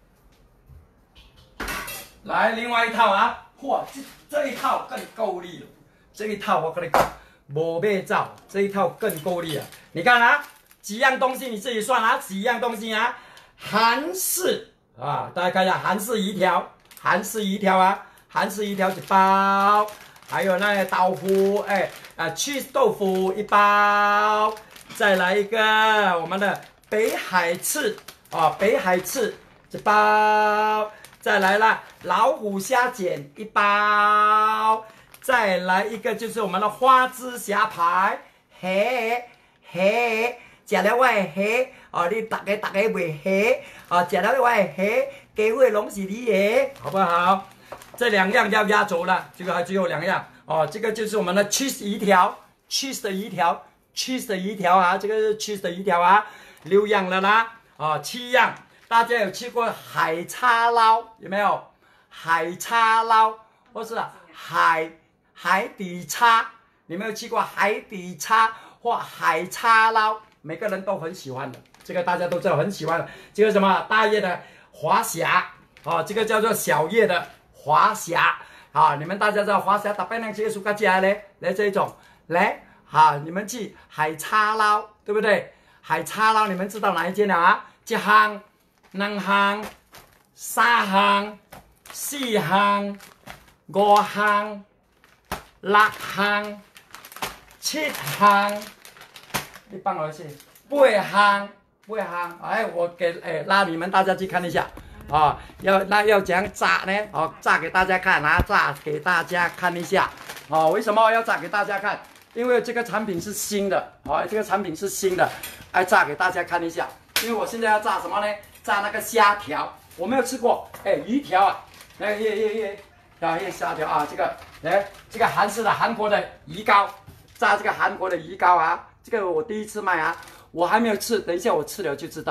来，另外一套啊，嚯，这这一套更够力了。这一套我跟你讲，无卖照，这一套更够力了。你看啊，几样东西你自己算啊，几样东西啊，韩式啊，大家看一下，韩式鱼条，韩式鱼条啊，韩式鱼条一包，还有那个豆腐，哎啊 ，cheese 豆腐一包，再来一个我们的北海翅啊，北海翅一包。再来啦，老虎虾卷一包，再来一个就是我们的花枝虾排，嘿嘿，食了我的嘿，哦，你大家大家袂嘿，哦，食了我的嘿，机会拢是你的，好不好？这两样要压轴了，这个还只有两样哦，这个就是我们的 cheese 鱼条 ，cheese 的鱼条 ，cheese 的鱼条啊，这个是 cheese 的鱼条啊，六样了啦，哦，七样。大家有吃过海叉捞有没有？海叉捞或是海海底叉，你没有吃过海底叉或海叉捞？每个人都很喜欢的，这个大家都知道很喜欢的。这个什么大叶的华虾哦，这个叫做小叶的华虾啊，你们大家知道华虾打败那些暑假家嘞，来这一种来好，你们去海叉捞对不对？海叉捞你们知道哪一间了啊？一行。两行、三行、四行、五行、六行、七行，你帮我写八行，八行。哎，我给哎拉你们大家去看一下啊、哦，要那要怎样炸呢？哦，炸给大家看啊，炸给大家看一下哦。为什么要炸给大家看？因为这个产品是新的，哦，这个产品是新的，哎，炸给大家看一下。因为我现在要炸什么呢？炸那个虾条，我没有吃过，哎，鱼条啊，来耶耶耶，啊耶虾条啊，这个来这个韩式的韩国的鱼糕，炸这个韩国的鱼糕啊，这个我第一次卖啊，我还没有吃，等一下我吃了就知道。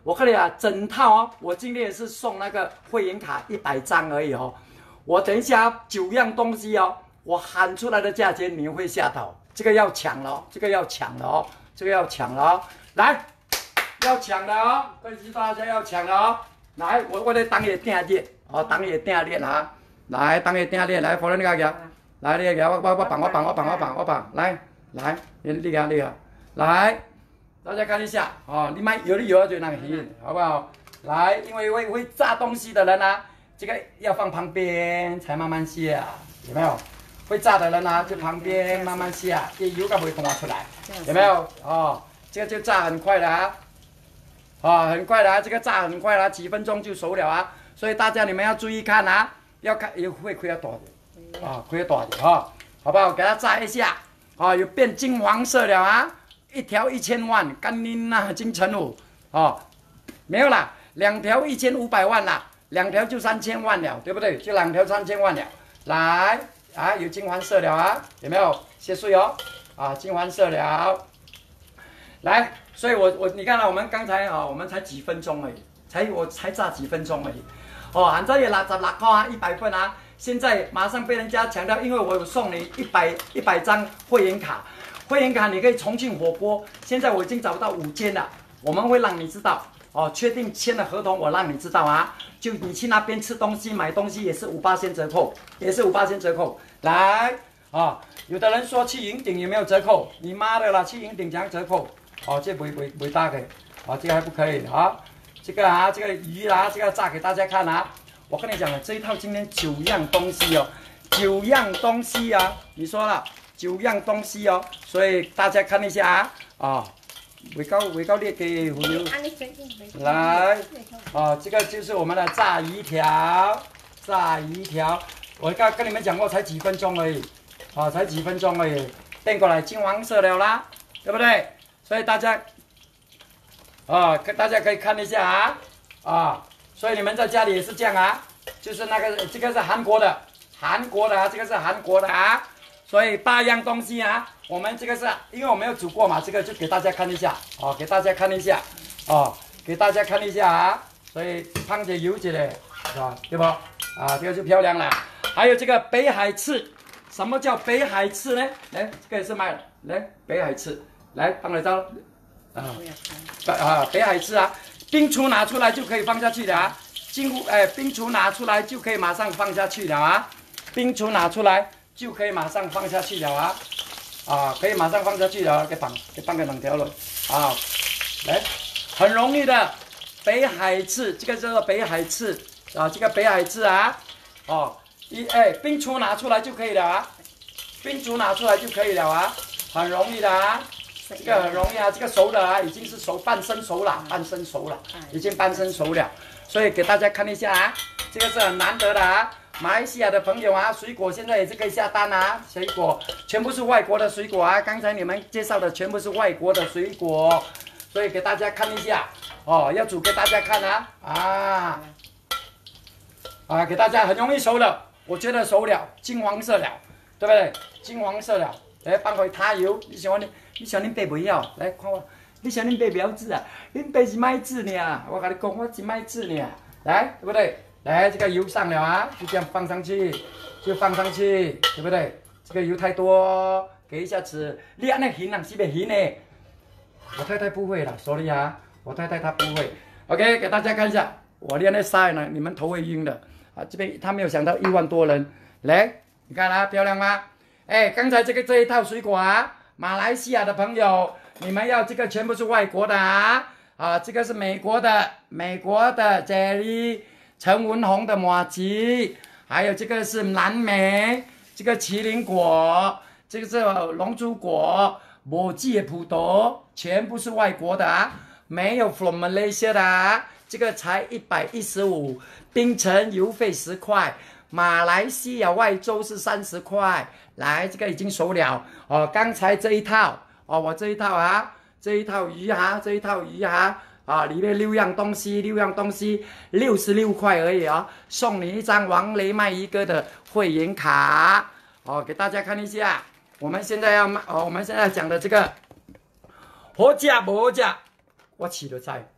我看你啊，整套哦，我今天也是送那个会员卡一百张而已哦。我等一下九样东西哦，我喊出来的价钱你会吓到，这个要抢了哦，这个要抢了哦，这个要抢了哦，来，要抢了哦，各位大家要抢了哦，来，我我来当也定列，哦，当也定列啊，来，当也定列，来，否认你个个，来，你个我我我绑我绑我绑我绑我绑，来来，你你个你个，来，大家看一下哦，你买有的有就那个鱼，好不好？来，因为会会炸东西的人啊。这个要放旁边才慢慢下，有没有？会炸的人啊，就旁边慢慢下，这油才不会拖出来，有没有？哦，这个就炸很快的啊，哦，很快的啊，这个炸很快的啊，几分钟就熟了啊。所以大家你们要注意看啊，要看有会亏要多的，啊，亏要多的哈，好不好？给它炸一下，啊，有变金黄色了啊，一条一千万，干您呐，金城武，哦，没有啦，两条一千五百万啦。两条就三千万了，对不对？就两条三千万了。来啊，有金黄色了啊，有没有？谢水哦，啊，金黄色了。来，所以我我你看到、啊、我们刚才啊，我们才几分钟而已，才我才炸几分钟而已。哦，现在也拿十六块啊，一百份啊，现在马上被人家强调，因为我有送你一百一百张会员卡，会员卡你可以重庆火锅，现在我已经找到五间了，我们会让你知道。哦，确定签了合同，我让你知道啊。就你去那边吃东西、买东西也是五八千折扣，也是五八千折扣。来，啊，有的人说去云顶有没有折扣？你妈的啦，去云顶讲折扣，哦，这不不不大可以，哦，这个还不可以啊。这个啊，这个鱼啊，这个炸给大家看啊。我跟你讲了，这一套今天九样东西哦，九样东西啊，你说了九样东西哦，所以大家看一下啊，啊。回高回高列给回流，来，哦，这个就是我们的炸鱼条，炸鱼条，我刚跟你们讲过，才几分钟而已，啊、哦，才几分钟而已，变过来金黄色了啦，对不对？所以大家，啊、哦，大家可以看一下啊，啊、哦，所以你们在家里也是这样啊，就是那个这个是韩国的，韩国的啊，这个是韩国的啊。所以八样东西啊，我们这个是因为我没有煮过嘛，这个就给大家看一下哦，给大家看一下哦，给大家看一下啊。所以放些油起来，是吧？对不？啊，这个就漂亮了。还有这个北海翅，什么叫北海翅呢？来，这个也是卖的，来北海翅，来放来招啊啊，北海翅啊，冰厨拿出来就可以放下去的啊，金乎哎，冰厨拿出来就可以马上放下去了啊，冰厨拿出来。就可以马上放下去了啊，啊，可以马上放下去了，给绑给绑个两条了啊，来，很容易的，北海翅，这个叫做北海翅啊，这个北海翅啊，哦，一哎，冰厨拿出来就可以了啊，冰厨拿出来就可以了啊，很容易的啊，这个很容易啊，这个熟的啊，已经是熟半生熟了，半生熟了，已经半生熟了，所以给大家看一下啊，这个是很难得的啊。马来西亚的朋友啊，水果现在也是可以下单啊，水果全部是外国的水果啊，刚才你们介绍的全部是外国的水果，所以给大家看一下哦，要煮给大家看啊啊啊，给大家很容易熟了，我觉得熟了，金黄色了，对不对？金黄色了，来放回塔油，你喜欢你，你喜欢恁爸不要，来看我，你喜欢恁爸不要煮啊，恁爸是卖煮呢，我跟你讲，我是卖煮呢，来，对不对？来，这个油上了啊，就这样放上去，就放上去，对不对？这个油太多，给一下子，你按那行啊，是不行呢？我太太不会了，sorry啊，我太太她不会。OK， 给大家看一下，我练的晒呢，你们头会晕的啊。这边他没有想到一万多人，来，你看啊，漂亮吗？哎，刚才这个这一套水果啊，马来西亚的朋友，你们要这个全部是外国的啊，啊，这个是美国的，美国的 Jelly。陈文红的麻糬，还有这个是蓝莓，这个麒麟果，这个是龙珠果，抹记的葡萄，全部是外国的啊，没有 from Malaysia 的啊，这个才一百一十五，槟城邮费十块，马来西亚外州是三十块，来，这个已经熟了哦，刚才这一套哦，我这一套啊，这一套鱼哈，这一套鱼哈。啊，里面六样东西，六样东西，六十六块而已啊！送你一张王雷卖一哥的会员卡，哦，给大家看一下。我们现在要卖，哦，我们现在讲的这个，好食不好食？我起的菜，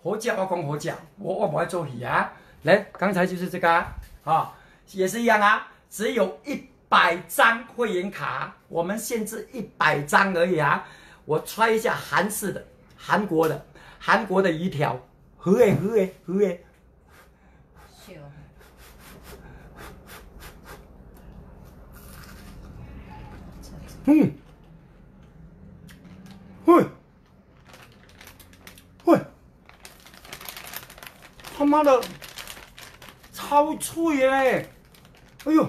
活饺我讲活饺，我我不爱做鱼啊。来，刚才就是这个啊，啊也是一样啊，只有一百张会员卡，我们限制一百张而已啊。我揣一下韩式的、韩国的、韩国的鱼条，好诶好诶好诶。嗯，喂，喂，他妈的，超脆嘞！哎呦，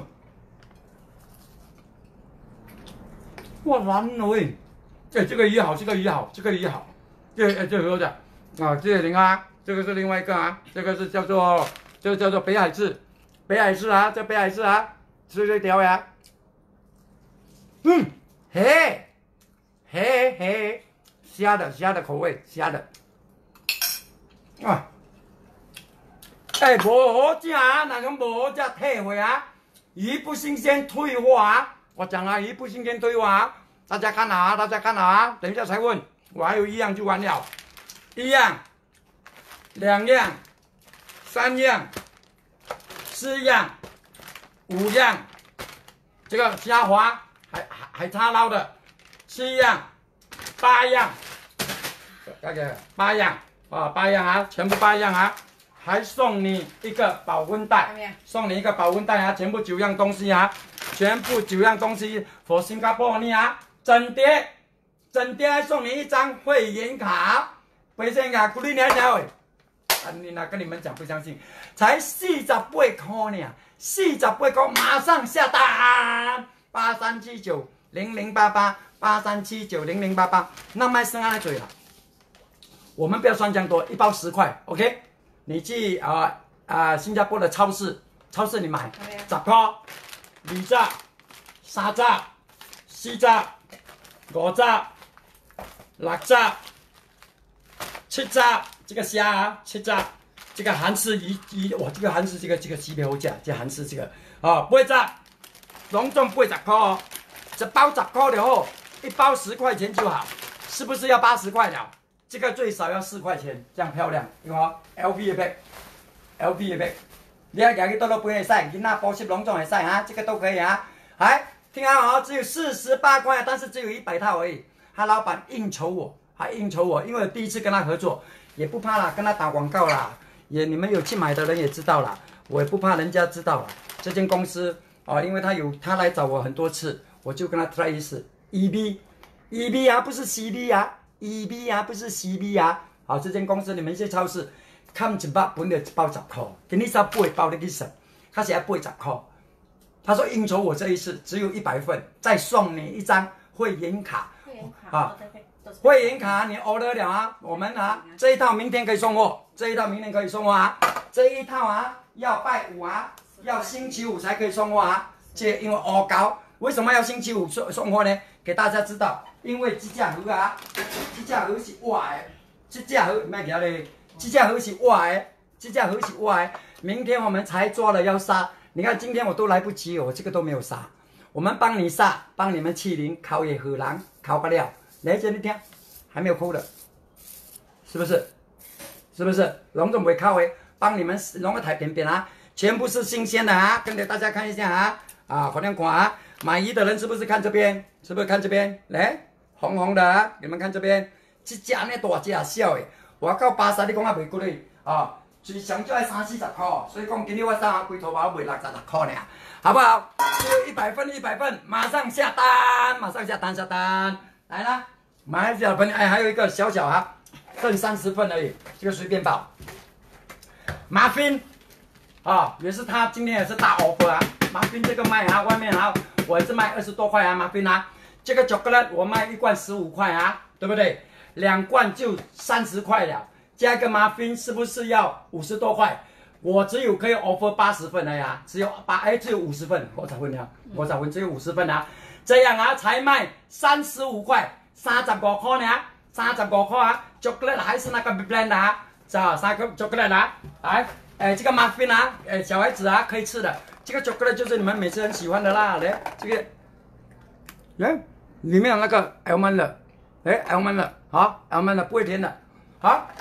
哇，难了喂！哎，这个鱼好，这个鱼好，这个鱼好，这哎这个的啊，这个零啊，这个是另外一个啊，这个是叫做这个叫做北海翅，北海翅啊，这北海翅啊，吃这条呀，嗯。嘿，嘿嘿，虾的虾的口味，虾的，啊，哎、欸，无好食啊，哪讲无好食退回啊？鱼不新鲜退货啊！我讲了，鱼不新鲜退货啊！大家看好啊，大家看好啊！等一下才问，我还有一样就完了，一样，两样，三样，四样，五样，这个虾滑。还还还差捞的，七样，八样，大概八样啊，八样啊，全部八样啊，还送你一个保温袋，送你一个保温袋啊，全部九样东西啊，全部九样东西 ，for 新加坡你啊，整叠，整叠还送你一张会员卡，会员卡鼓励你了喂，啊你哪跟你们讲不相信，才四十八块呢，四十八块马上下单。八三七九零零八八八三七九零零八八，那卖剩下来嘴了。我们不要算这样多，一包十块 ，OK？ 你去啊啊、呃呃、新加坡的超市，超市你买十块，二十、三十、四十、五十、六十、七十，这个虾啊，七十，这个韩式鱼鱼，哇，这个韩式这个这个鸡皮好价，这韩式这个啊，八十。隆重八十块哦，这包十块就好，一包十块钱就好，是不是要八十块了？这个最少要四块钱，这样漂亮，有冇 ？L V 的 bag，L V 的 bag， 你要拿去倒落杯会使，囡仔包湿隆重会使啊，这个都可以啊。来，听好哦，只有四十八块，但是只有一百套而已。他老板应酬我，还应酬我，因为我第一次跟他合作，也不怕啦，跟他打广告啦，也你们有去买的人也知道啦，我也不怕人家知道啦，这间公司。哦，因为他有他来找我很多次，我就跟他 try 一次 E B，E B 啊，不是 C B 啊 ，E B 啊，不是 C B 啊。好，这间公司你们去超市，看一百本就一包十块，今日才八包你去算，他是要八十块。他说应酬我这一次只有一百份，再送你一张会员卡。会员卡啊，会员卡你 order 了啊，我们啊这一套明天可以送货，这一套明天可以送货啊，这一套啊要拜五啊。要星期五才可以送货啊！这因为恶搞，为什么要星期五送送货呢？给大家知道，因为这只盒啊，这只盒是我的，这只盒卖给咧，这只盒是我的，这只盒是我的。明天我们才抓了要杀，你看今天我都来不及，我这个都没有杀。我们帮你杀，帮你们麒麟烤野荷兰烤不了，来这里听，还没有抠的，是不是？是不是？龙总不会烤诶，帮你们弄个台边边啊！全部是新鲜的啊，跟给大家看一下啊，啊，快点看啊！买鱼的人是不是看这边？是不是看这边？来，红红的啊，你们看这边，这只呢大只小的，我到巴萨你讲也袂过哩啊，最上少要三四十块，所以讲今日我三规头包卖六十六块呢，好不好？只有一百份，一百份，马上下单，马上下单下单，来啦，买小份，哎，还有一个小小哈，剩三十份而已，这个随便包，马芬。啊，也是他今天也是大 offer 啊，马芬这个卖啊，外面啊，我也是卖二十多块啊，马芬啊，这个巧克力我卖一罐十五块啊，对不对？两罐就三十块了，加一个马芬是不是要五十多块？我只有可以 offer 八十份了呀，只有八哎，只有五十份，我才分了，我才分只有五十份啊，这样啊才卖三十五块，三十五块呢，三十五块啊，巧克力还是那个 blend 啊，是吧？三个巧克力啊，来。哎，这个 muffin 啊，哎，小孩子啊可以吃的，这个巧克力就是你们每次很喜欢的啦。来，这个，来，里面有那个 almond 的，哎 almond 的，好 almond 的不会甜的，好，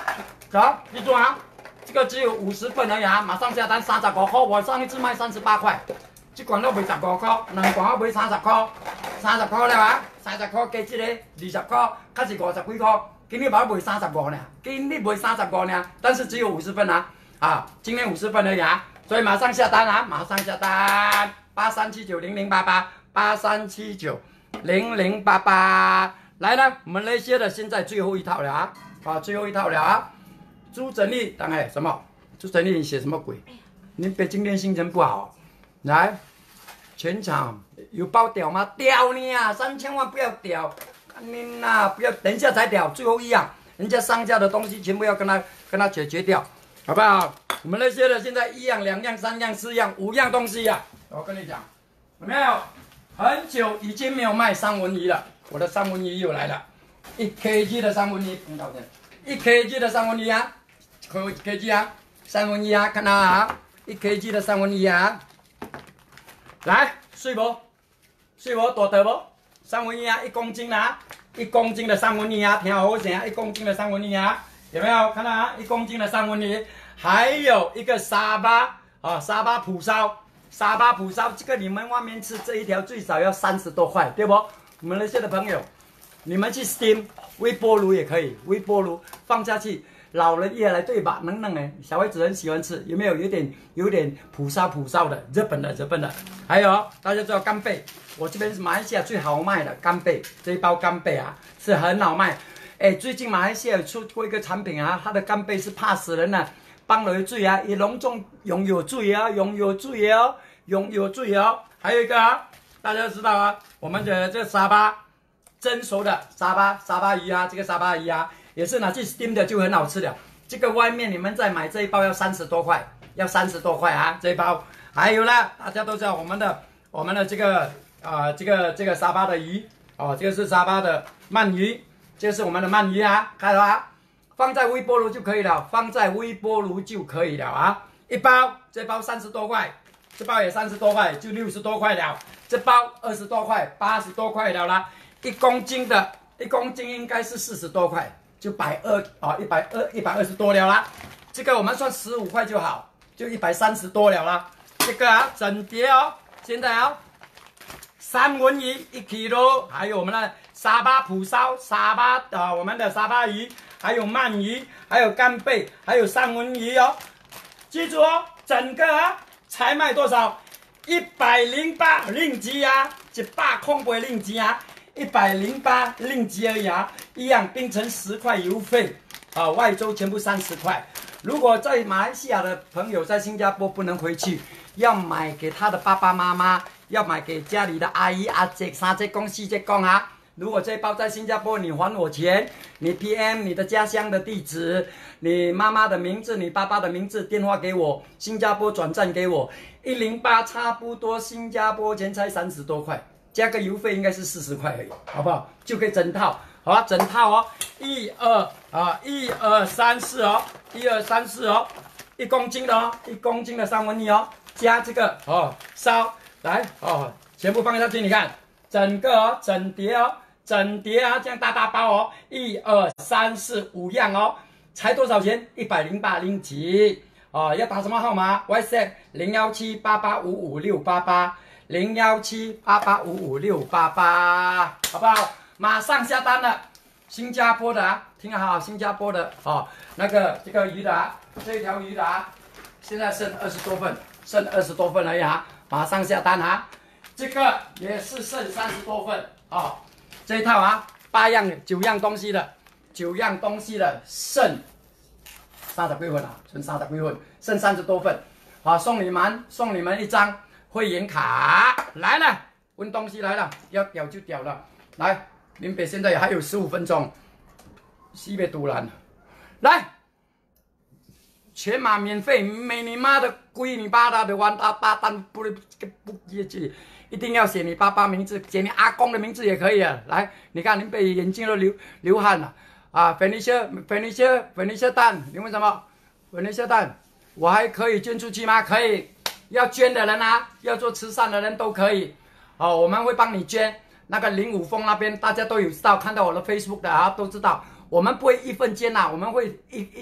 走，记住啊，这个只有五十份而已啊，马上下单三十五块，我上一次卖三十八块，这罐都卖十五块，两罐我卖三十块，三十块了啊，三十块加这个二十块，还是五十几块。今天把它卖三十五呢，今天卖三十五呢，但是只有五十份啊，啊，今天五十份而已啊，所以马上下单啊，马上下单，八三七九零零八八，八三七九零零八八，来了，我们那些的现在最后一套了啊，啊，最后一套了啊，朱振丽，当然什么？朱振丽你写什么鬼？你北京天心情不好，来，全场有爆屌吗？屌你啊，三千万不要屌。你呐，不要等一下才屌，最后一样，人家上架的东西全部要跟他跟他解决掉，好不好？我们那些的现在一样、两样、三样、四样、五样东西呀、啊，我跟你讲，有没有？很久已经没有卖三文鱼了，我的三文鱼又来了，一 K G 的三文鱼，很搞笑，一 K G 的三文鱼啊，可 K G 啊，三文鱼啊，看到啊，一 K G 的三文鱼啊，来，水不？水不？大条不？三文鱼啊，一公斤啊，一公斤的三文鱼啊，听好声，一公斤的三文鱼啊，有没有看到啊？一公斤的三文鱼，还有一个沙巴啊，沙巴蒲烧，沙巴蒲烧，这个你们外面吃这一条最少要三十多块，对不？我们那些的朋友，你们去 Steam 微波炉也可以，微波炉放下去，老人越来对吧？嫩嫩哎，小孩子很喜欢吃，有没有？有点有点蒲烧蒲烧的，日本的日本的，还有大家知道干贝。我这边是马来西亚最好卖的干贝，这一包干贝啊是很好卖。哎，最近马来西亚有出过一个产品啊，它的干贝是怕死人的，帮了水啊，也隆重用有水啊，用有水哦，用有水哦。还有一个啊，大家知道啊，我们的这个沙巴蒸熟的沙巴沙巴鱼啊，这个沙巴鱼啊，也是拿去 steam 的就很好吃的。这个外面你们再买这一包要三十多块，要三十多块啊，这一包。还有啦，大家都知道我们的我们的这个。啊、呃，这个这个沙巴的鱼，哦，这个是沙巴的鳗鱼，这个是我们的鳗鱼啊，看到啊，放在微波炉就可以了，放在微波炉就可以了啊，一包，这包三十多块，这包也三十多块，就六十多块了，这包二十多块，八十多块了啦，一公斤的，一公斤应该是四十多块，就百二啊，一百二一百二十多了啦，这个我们算十五块就好，就一百三十多了啦，这个啊整碟哦，现在啊。三文鱼一 kilo， 还有我们的沙巴蒲烧、沙巴啊、呃，我们的沙巴鱼，还有鳗鱼，还有干贝，还有三文鱼哦。记住哦，整个啊才卖多少？一百零八令吉啊，一百空杯令吉啊，一百零八令吉而已啊，一样变成十块邮费啊，外州全部三十块。如果在马来西亚的朋友在新加坡不能回去，要买给他的爸爸妈妈。要买给家里的阿姨、阿姐、三姐公、四姐公啊！如果这包在新加坡，你还我钱，你 P M 你的家乡的地址，你妈妈的名字、你爸爸的名字、电话给我，新加坡转账给我，一零八差不多，新加坡钱才三十多块，加个邮费应该是四十块而已，好不好？就可以整套，好啊，整套哦，一二啊，一二三四哦，一二三四哦，一公斤的哦，一公斤的三文鱼哦，加这个哦，烧。来哦，全部放下去，你看，整个哦，整碟哦，整碟啊，这样大大包哦，一二三四五样哦，才多少钱？一百零八零几哦，要打什么号码 ？WhatsApp 零幺七八八五五六八八，零幺七八八五五六八八，好不好？马上下单了，新加坡的啊，听好，新加坡的哦，那个这个鱼的啊，这一条鱼的啊，现在剩二十多份，剩二十多份而已啊。马上下单啊！这个也是剩三十多份啊、哦，这一套啊，八样九样东西的，九样东西的剩三十几份啊，剩三十几份，剩三十多份，好、哦、送你们送你们一张会员卡来了，问东西来了，要屌就屌了，来，林北现在还有十五分钟，西北突然来。全码免费，没你妈的归你爸的完大大单不不业绩，一定要写你爸爸名字，写你阿公的名字也可以啊。来，你看林北眼睛都流流汗了啊！粉泥蟹粉泥蟹粉泥蟹蛋，你问什么？粉泥蟹蛋，我还可以捐出去吗？可以，要捐的人啊，要做慈善的人都可以。哦，我们会帮你捐。那个林武峰那边大家都有知道，看到我的 Facebook 的啊都知道，我们不会一份捐呐、啊，我们会一一。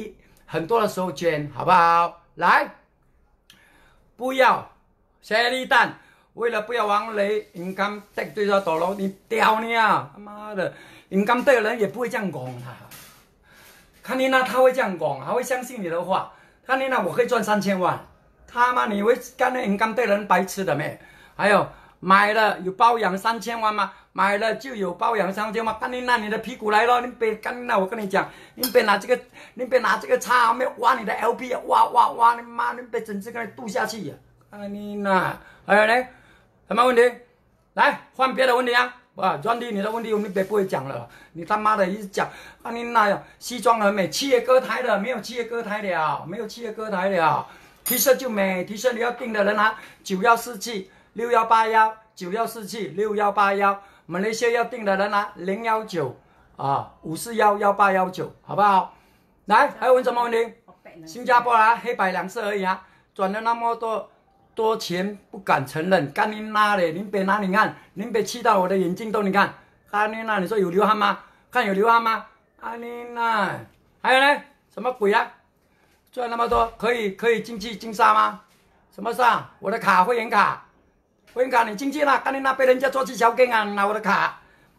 很多的时候捐，好不好？来，不要谢立蛋，为了不要王雷银刚带对着斗楼，你屌你啊！他妈的，银刚的人也不会这样讲他。看你那他会这样讲，还会相信你的话。看你那我可以赚三千万，他妈你以为干那银刚的人白痴的没？还有买了有包养三千万吗？买了就有包养三千万，干你那你的屁股来了，你别干你那我跟你讲，你别拿这个，你别拿这个叉没挖你的 L P， 挖挖挖你妈，你别整只给你渡下去呀！干你那，还有呢，什么问题？来换别的问题啊！哇，专题你的问题我们别不会讲了，你他妈的一直讲，干你那呀，西装很美，七月歌台的没有七月歌台了，没有七月歌台了 ，T 恤就美 ，T 恤你要订的人啊，九幺四七六幺八幺九幺四七六幺八幺。马来西亚要订的人啊，零幺九啊五四幺幺八幺九，好不好？来，还有问什么问题？新加坡啊，黑白两色而已啊，赚了那么多多钱不敢承认，干你妈的！您别拿你看，您别气到我的眼睛都你看，干你那你说有流汗吗？看有流汗吗？干你那还有呢？什么鬼啊？赚那么多可以可以进去金沙吗？什么沙？我的卡会员卡。会员卡你进去了，干你那被人家做起小跟啊！拿我的卡，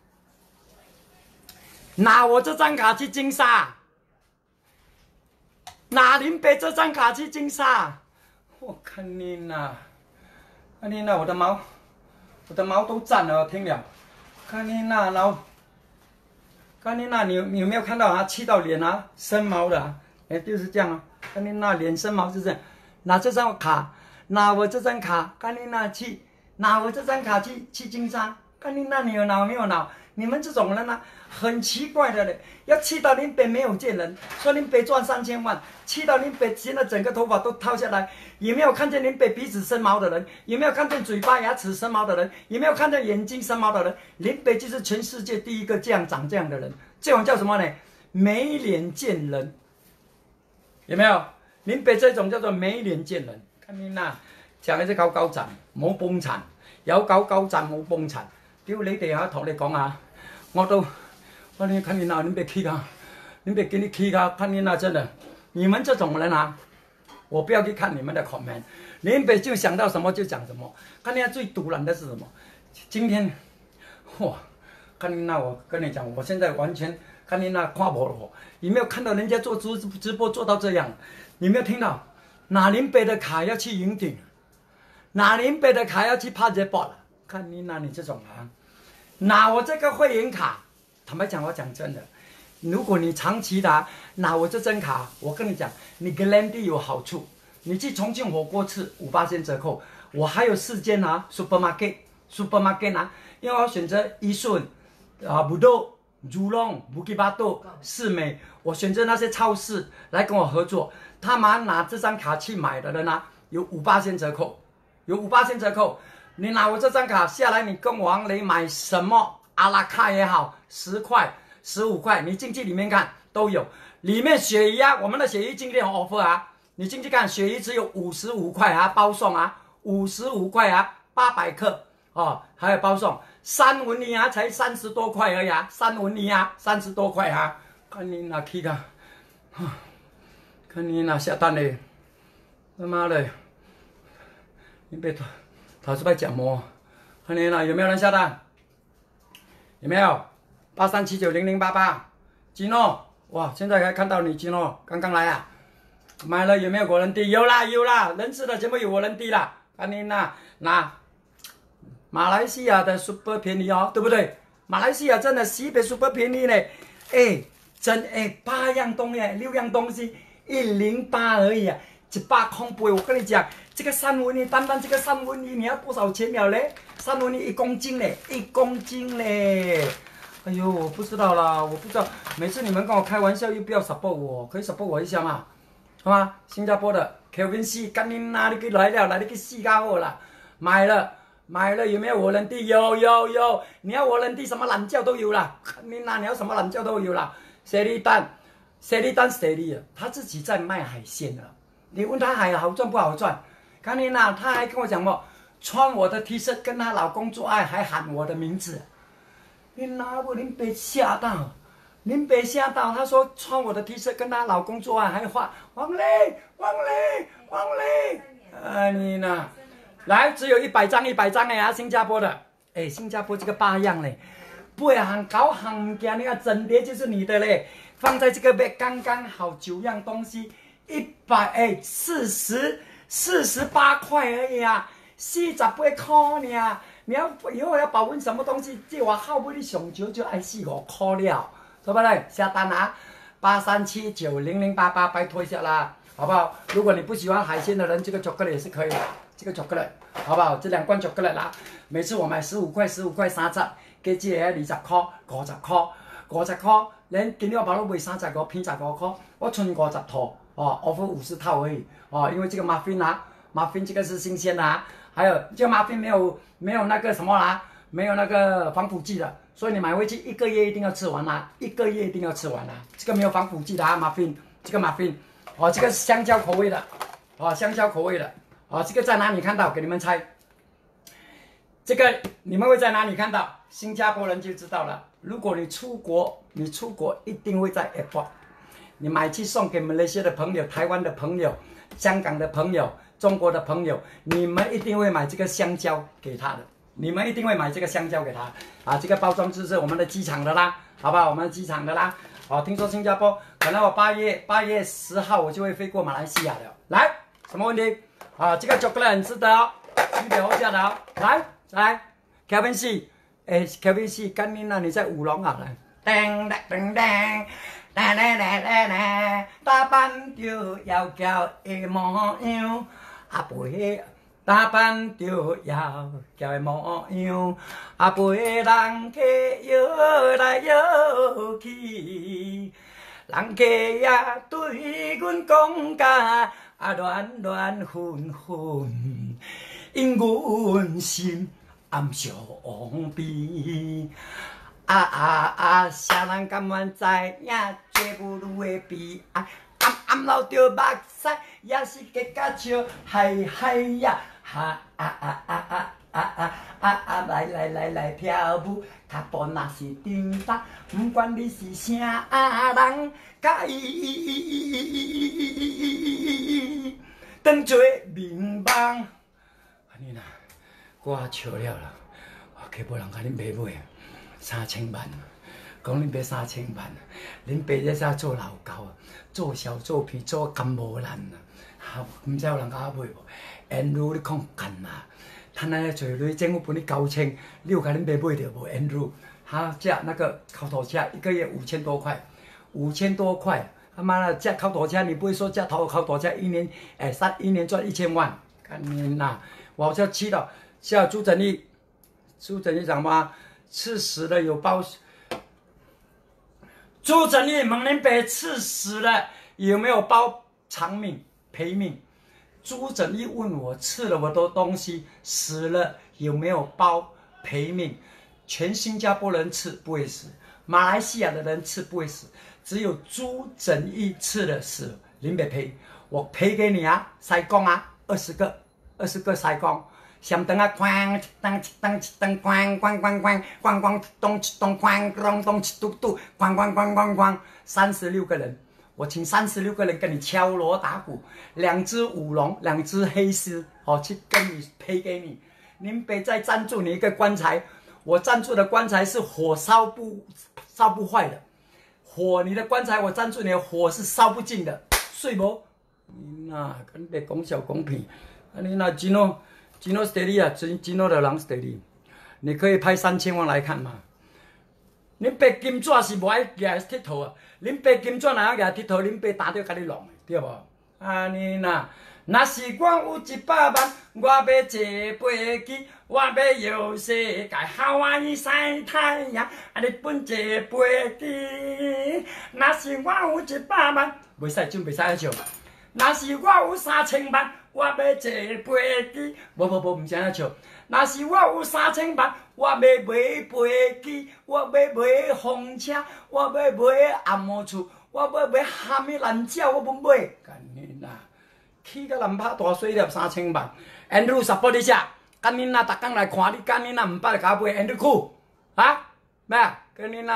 拿我这张卡去金沙，拿林北这张卡去金沙。我看你那，看你那我的毛，我的毛都站了，听了。看你那，然后，看你那，你你有没有看到啊？气到脸啊，生毛的、啊，哎，就是这样啊。看你那脸生毛就是这样，拿这张卡，拿我这张卡，看你那去。拿我这张卡去去金沙，看你那你有脑没有脑？你们这种人呢、啊，很奇怪的嘞，要气到林北没有见人，说林北赚三千万，气到林北现在整个头发都掏下来，有没有看见林北鼻子生毛的人？有没有看见嘴巴牙齿生毛的人？有没有看见眼睛生毛的人？林北就是全世界第一个这样长这样的人，这种叫什么呢？没脸见人，有没有？林北这种叫做没脸见人，看你那。成日只搞搞震，冇幫襯，有搞搞震冇幫襯。屌你哋啊，同你講啊，我都我你看你那，你別氣啊，你別給你氣啊，看你那真的，你們這種人啊，我不要去看你們的 comment， 你別就想到什麼就講什麼。看你那最毒爛的是什麼？今天，哇，看你那我跟你講，我現在完全看你那跨博了我，你沒有看到人家做直直播做到這樣？你沒有聽到？拿林北的卡要去雲頂。拿林北的卡要去拍直播了，看你那你这种啊，拿我这个会员卡，坦白讲，我讲真的，如果你长期的、啊、拿我这张卡，我跟你讲，你跟 Landy 有好处，你去重庆火锅吃五八折折扣，我还有四间啊 supermarket supermarket 啊，因为我选择伊顺啊、布豆、竹龙、布吉巴豆、士美，我选择那些超市来跟我合作，他们拿这张卡去买的人啊，有五八折折扣。有五八折折扣，你拿我这张卡下来，你跟王雷买什么阿拉卡也好，十块、十五块，你进去里面看都有。里面鳕鱼啊，我们的鳕鱼今天有 offer 啊，你进去看，鳕鱼只有五十五块啊，包送啊，五十五块啊，八百克哦，还有包送。三文鱼啊，才三十多块而已啊，三文鱼啊，三十多块啊，看你哪去看，看你哪下单嘞，他妈的！你别逃，逃出来讲么？看你了，有没有人下单？有没有？八三七九零零八八，金诺，哇，现在才看到你金诺，刚刚来啊！买了有没有果仁地？有啦有啦，人吃的全部有果仁地啦。看你那那，马来西亚的 super 便宜哦，对不对？马来西亚真的西北 super 便宜呢，哎，真哎八样东西，六样东西一零八而已啊。一百空杯，我跟你讲，这个三文鱼，单单这个三文鱼你要多少钱了嘞？三文鱼一公斤嘞，一公斤嘞！哎呦，我不知道啦，我不知道。每次你们跟我开玩笑，又不要 support 我，可以 support 我一下嘛？好吗？新加坡的 Kevin C， 赶紧哪里给来了，来你给洗干我了，买了买了，有没有我人地？有有有，你要我人地什么懒觉都有啦，你那你要什么懒觉都有啦。雪梨蛋，雪梨蛋雪梨啊，他自己在卖海鲜的。你问他还好赚不好赚？看你那，他还跟我讲么？穿我的 T 恤跟她老公做爱，还喊我的名字。你拿不？你被吓到？ 林北吓到，她说穿我的 T 恤跟她老公做爱，还画王雷，王雷，王雷，啊你呢？来，只有一百张，一百张哎啊，新加坡的，哎，新加坡这个八样嘞，八行九行物件，你看整叠就是你的嘞，放在这个杯刚刚好，九样东西，一百哎四十四十八块而已啊，四十八块呢。你要以后要保温什么东西，这我耗不你上少就爱四五块了，对不对？下单啊，八三七九零零八八，拜托一下啦，好不好？如果你不喜欢海鲜的人，这个巧克力也是可以的，这个巧克力，好不好？这两罐巧克力啦，每次我买十五块，十五块三十，加这个二十块，五十块，五十块，连今日我把它卖三十五，偏十五块，我存五十套，哦 ，offer 五十套而已，哦，因为这个 muffin 啊 ，muffin 这个是新鲜的啊。还有这个麻烦没有没有那个什么啦，没有那个防腐剂的，所以你买回去一个月一定要吃完啦，一个月一定要吃完啦。这个没有防腐剂的啊，麻烦这个麻烦，哦，这个是香蕉口味的，哦，香蕉口味的，哦，这个在哪里看到？给你们猜，这个你们会在哪里看到？新加坡人就知道了。如果你出国，你出国一定会在 airport， 你买去送给马来西亚的朋友、台湾的朋友、香港的朋友。中国的朋友，你们一定会买这个香蕉给他的，你们一定会买这个香蕉给他啊！这个包装就是我们的机场的啦，好不好？我们的机场的啦。哦，听说新加坡，可能我八月八月十号我就会飞过马来西亚了。来，什么问题？啊，这个巧克力很值得哦，七百欧价的哦。来来 ，Kevin C， 哎 ，Kevin C， 干你那你在舞龙啊？来，噔噔噔。啦啦啦啦啦，打扮着窈窕的模样，啊陪打扮着窈窕的模样，啊陪人客摇来摇去，人客也对阮讲甲啊恋恋纷纷，因阮心暗相悲。啊啊啊！啥人甘愿知影这母女的悲哀？暗暗流着目屎，也是结甲笑，嗨嗨呀！哈啊啊啊啊啊啊啊啊！来来来来跳舞，脚步若是叮当，不管你是啥人，甲伊当作面盲。安尼啦，我笑了啦，我客无人甲恁买买啊！三千万，讲恁爸三千万，恁爸在遮做老高啊，做小做皮做甘无难啊，哈，唔知有人甲我买无？缘如你讲干啊，趁安尼做你政府分你九千，你有甲恁爸买着无？缘如，哈，这那个烤头车一个月五千多块，五千多块，他妈的，这烤头车你不会说这头烤头车一年哎三一年赚一千万，干你呐！我就气到，叫朱正义，朱正义讲嘛。吃死了有包，朱正义问恁爸吃死了有没有包长命赔命？朱正义问我吃了我的东西死了有没有包赔命？全新加坡人吃不会死，马来西亚的人吃不会死，只有朱正义吃了死，恁爸赔，我赔给你啊，塞工啊，二十个，二十个塞工。相当啊，哐，一当一当一当，哐哐哐哐，哐哐一咚一咚，哐咚咚一嘟嘟，哐哐哐哐哐，三十六个人，我请三十六个人跟你敲锣打鼓，两只舞龙，两只黑狮，哦，去跟你赔给你。您别再赞助你一个棺材，我赞助的棺材是火烧不烧不坏的，火你的棺材我赞助你的火是烧不尽的，睡无？你那跟别讲笑讲骗，啊你那真哦。Gino Steady 啊 ，Gino 的人 Steady， 你可以拍三千万来看嘛。恁爸金纸是无爱举来佚佗啊，恁爸金纸若爱举来佚佗，恁爸打着甲你弄的，对无？安尼呐，若是我有一百万，我要坐飞机，我要游世界，夏威夷晒太阳，啊日本坐飞机。若是我有一百万，袂使真袂使爱笑。若是我有三千万。我要坐飞机，无无无，唔是安尼笑。若是我有三千万，我要买飞机，我要买风车，我要买按摩厝，我要买虾米烂鸟，我要买。干你呐！起甲人拍大水了三千万 ，Andrew support 你下，干你呐！逐工来看你，干你呐！唔捌就甲我买 Andrew 酷，啊？咩啊？干你呐！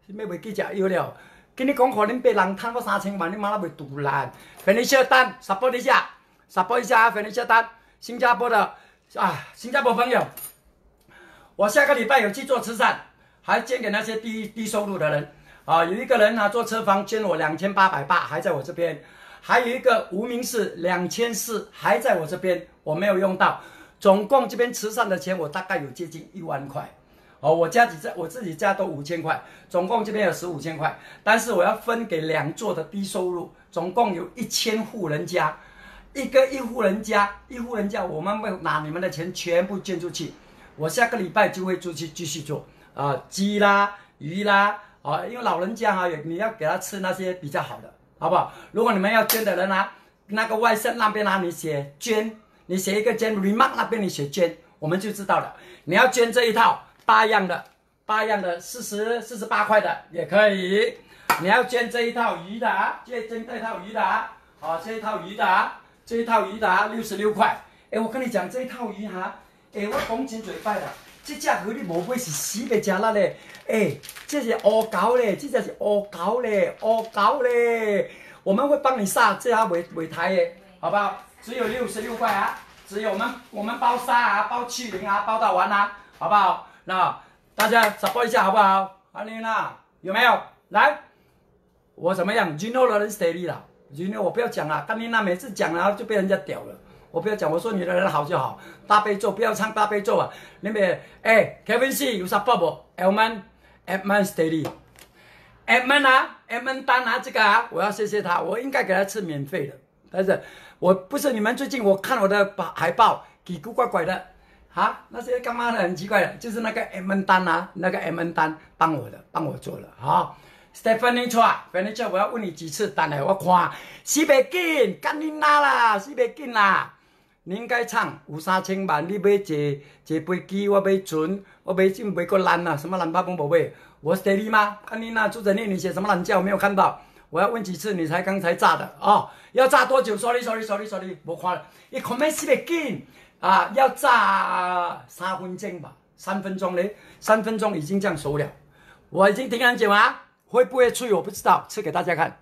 要袂记食药了。跟你讲，互恁别人趁我三千万，你妈啦袂杜烂。便利小单，support 一下，support 一下啊！便利小单，新加坡的啊，新加坡朋友，我下个礼拜有去做慈善，还捐给那些低低收入的人啊。有一个人啊做车房捐我两千八百八，还在我这边。还有一个无名氏两千四，还在我这边，我没有用到。总共这边慈善的钱，我大概有接近一万块。哦，我家己在我自己家都五千块，总共这边有十五千块，但是我要分给两座的低收入，总共有一千户人家，一个一户人家，一户人家，我们会拿你们的钱全部捐出去。我下个礼拜就会出去继续做啊、呃，鸡啦、鱼啦，啊、呃，因为老人家啊，你要给他吃那些比较好的，好不好？如果你们要捐的人啊，那个外甥那边啊，你写捐，你写一个捐 ，remark 那边你写捐，我们就知道了。你要捐这一套。八样的，八样的，四十四十八块的也可以。你要捐这一套鱼的啊，捐捐这一套鱼的啊，好，这一套鱼的啊，这一套鱼的啊，六十六块。哎，我跟你讲，这一套鱼哈，哎，我讲真嘴拜啦，这只鱼你无买是死袂食力嘞。哎，这是乌狗嘞，这只是乌狗嘞，乌狗嘞。我们会帮你杀，这下尾尾台的，好不好？只有六十六块啊，只有我们我们包杀啊，包去鳞啊，包到完啊，好不好？那大家 support 一下好不好？安妮娜有没有？来，我怎么样 ？Gino 的人 steady 啦 ，Gino 我不要讲了，安妮娜每次讲了就被人家屌了。我不要讲，我说你的人好就好。大悲咒不要唱大悲咒啊！那边哎 ，Kevin C 有 support 不 ？Elman Edman steady，Edman 啊 ，Edman 单啊，这个啊，我要谢谢他，我应该给他吃免费的，但是我不是你们最近我看我的海报，奇奇怪怪的。啊，那些干妈的很奇怪的，就是那个 M N 单啊，那个 M N 单帮我的，帮我做了哈。Stephanie Chua，Stephanie， 我要问你几次单来，我看死袂紧，干你哪啦，死袂紧啦。你应该唱有三千万，你买一一飞机，我买船，我买进买个烂啊，什么烂八崩无买？我 steady 吗？干你那朱振念，你写什么烂叫？我没有看到。我要问几次？你才刚才炸的哦？要炸多久 ？Sorry Sorry Sorry Sorry， 无看了。你看咩死袂紧？啊，要炸三分钟吧，三分钟嘞，三分钟已经这样熟了。我已经停很久啊，会不会脆我不知道，吃给大家看。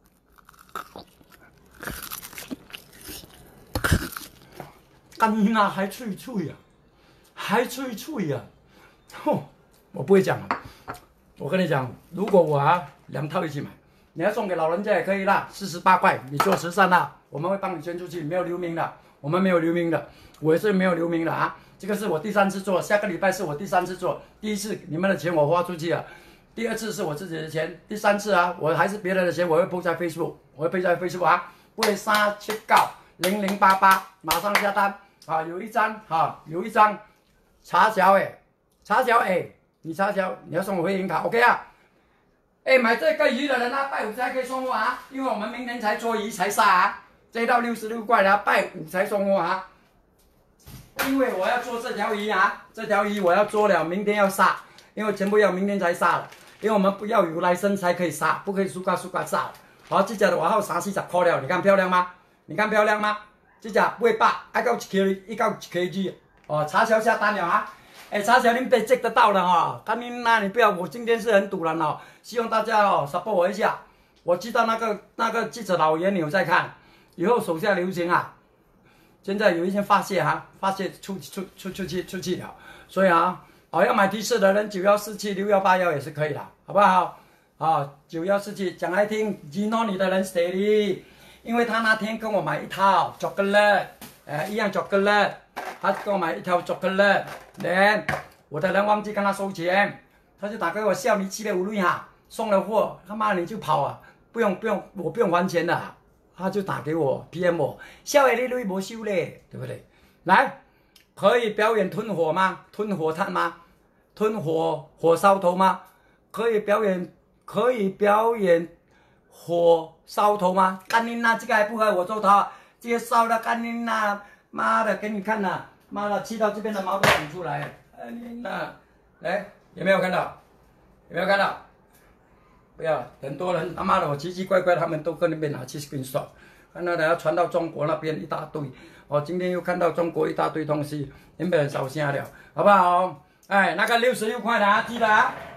干呐，还脆脆呀、啊，还脆脆呀、啊，哼，我不会讲啊。我跟你讲，如果我啊两套一起买，你要送给老人家也可以啦，四十八块，你做慈善啦，我们会帮你捐出去，没有留名的，我们没有留名的。我也是没有留名的啊，这个是我第三次做，下个礼拜是我第三次做。第一次你们的钱我花出去了，第二次是我自己的钱，第三次啊，我还是别人的钱，我会 po 在 Facebook， 我会 po 在 Facebook 啊，八三七九零零八八，马上下单啊！有一张啊，有一张茶小诶，茶小诶，你茶小你要送我会员卡 ，OK 啊？哎，买这个鱼的人啊，拜五才可以送货啊，因为我们明天才做鱼才杀啊，这一道六十六块的、啊，拜五才送货啊。因为我要做这条鱼啊，这条鱼我要做了，明天要杀，因为全部要明天才杀了，因为我们不要有来生才可以杀，不可以苏嘎苏嘎杀。好，这只的我还有三四十块了，你看漂亮吗？你看漂亮吗？这只八百，爱到一 K， 一到一 K G， 哦，茶小下单了啊！哎，茶小您被接得到了哈、哦，看您那你不要，我今天是很堵然哦，希望大家哦 support 我一下。我知道那个那个记者老爷你有在看，以后手下留情啊。现在有一些发泄哈、啊，发泄出出出出去出去了，所以啊，哦要买 T 恤的人九幺四七六幺八幺也是可以的，好不好？啊九幺四七讲来听 ，Gino 你的人 steady， 因为他那天跟我买一套 chocolate， 呃一样 chocolate， 他跟我买一条 chocolate， then 我的人忘记跟他收钱，他就打给我笑你七百五瑞哈，送了货他妈你就跑啊，不用不用我不用还钱的、啊。他就打给我 P M 我，小伟你累没收嘞，对不对？来，可以表演吞火吗？吞火炭吗？吞火火烧头吗？可以表演，可以表演火烧头吗？干你那这个还不合我做头，这个烧的干你那，妈的给你看呐、啊，妈的气到这边的毛都长出来，干你那，来有没有看到？有没有看到？不要，很多人他妈的，我奇奇怪怪，他们都跟那边拿去 screenshot， 看到的要传到中国那边一大堆。哦，今天又看到中国一大堆东西，原本很烧声了，好不好？哎，那个六十六块的啊，记得啊，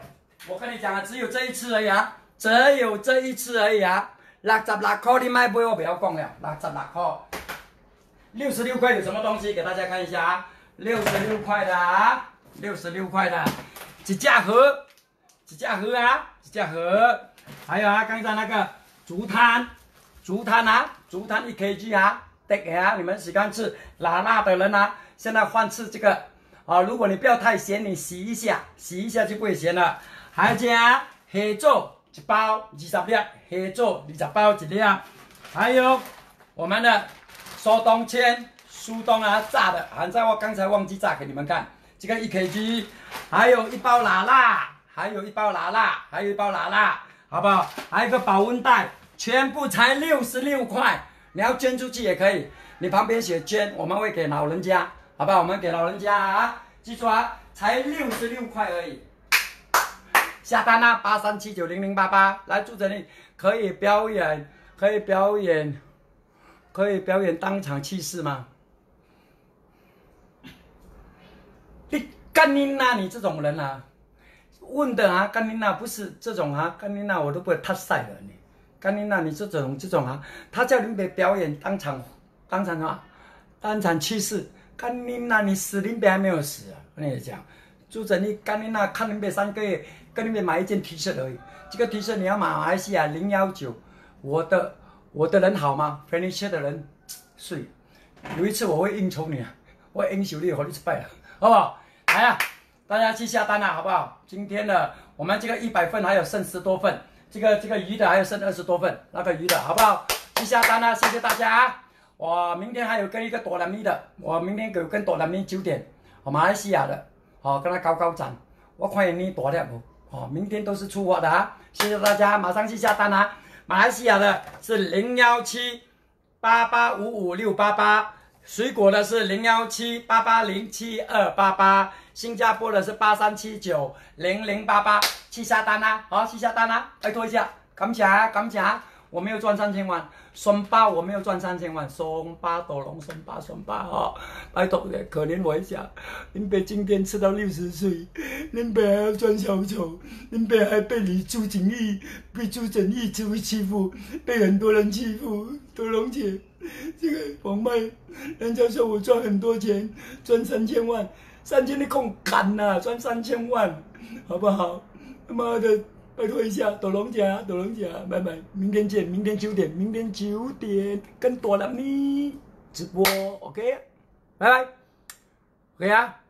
我跟你讲啊，只有这一次而已啊，只有这一次而已啊。六十六块你买买，我不要讲了，六十六块。六十六块有什么东西？给大家看一下啊，六十六块的啊，六十六块的，一架盒，一架盒啊，一架盒。还有啊，刚才那个竹炭，竹炭啊，竹炭一 K G 啊，对啊，你们喜欢吃辣辣的人啊，现在换吃这个啊。如果你不要太咸，你洗一下，洗一下就不会咸了。还加黑枣一包二十粒，黑枣二十包一粒。还有我们的苏东签，苏东啊炸的，还在我刚才忘记炸给你们看，这个一 K G， 还有一包辣辣，还有一包辣辣，还有一包辣辣，好不好？还有一个保温袋，全部才六十六块，你要捐出去也可以，你旁边写捐，我们会给老人家，好不好？我们给老人家啊，记住啊，才六十六块而已。下单啊，八三七九零零八八，来祝着你可以表演，可以表演。可以表演当场气势吗？你干你娜，你这种人啊，问的啊，干你娜不是这种啊，干你娜我都不会踏赛了你，干你娜你这种这种啊，他叫你别表演当场当场啊，当场气势，干你娜你死林别还没有死啊，我跟你讲，祝着你干你娜看林别三个月，跟你别买一件 T 恤而已，这个 T 恤你要买马来西亚零幺九，我的。我的人好吗 ？Furniture 的人是，有一次我会应酬你啊，我会应酬你，和你一拜了，好不好？来啊，大家去下单了，好不好？今天的我们这个一百份还有剩十多份，这个这个鱼的还有剩二十多份，那个鱼的好不好？去下单啦，谢谢大家啊！我明天还有跟一个多兰米的，我明天有跟多兰米九点，哦，马来西亚的，哦，跟他高高涨，我看你大了不？哦，明天都是出货的啊！谢谢大家，马上去下单啊！马来西亚的是零幺七八八五五六八八，水果的是零幺七八八零七二八八，新加坡的是八三七九零零八八，去下单啦、啊，好，去下单啦、啊，拜托一下，感谢啊，感谢啊，我没有赚三千万，双八我没有赚三千万，双八斗龙，双八双八哦，拜托可怜我一下，林北今天吃到六十岁，林北还要赚小丑，林北还被你朱景义被朱景义欺负欺负，被很多人欺负，斗龙姐，这个黄麦，人家说我赚很多钱，赚三千万，三千你空干呐，赚三千万，好不好？他妈的！拜托一下，斗龙甲，斗龙甲，拜拜，明天见，明天九点，明天九点跟朵兰妮直播 ，OK， 拜拜 ，OK 啊。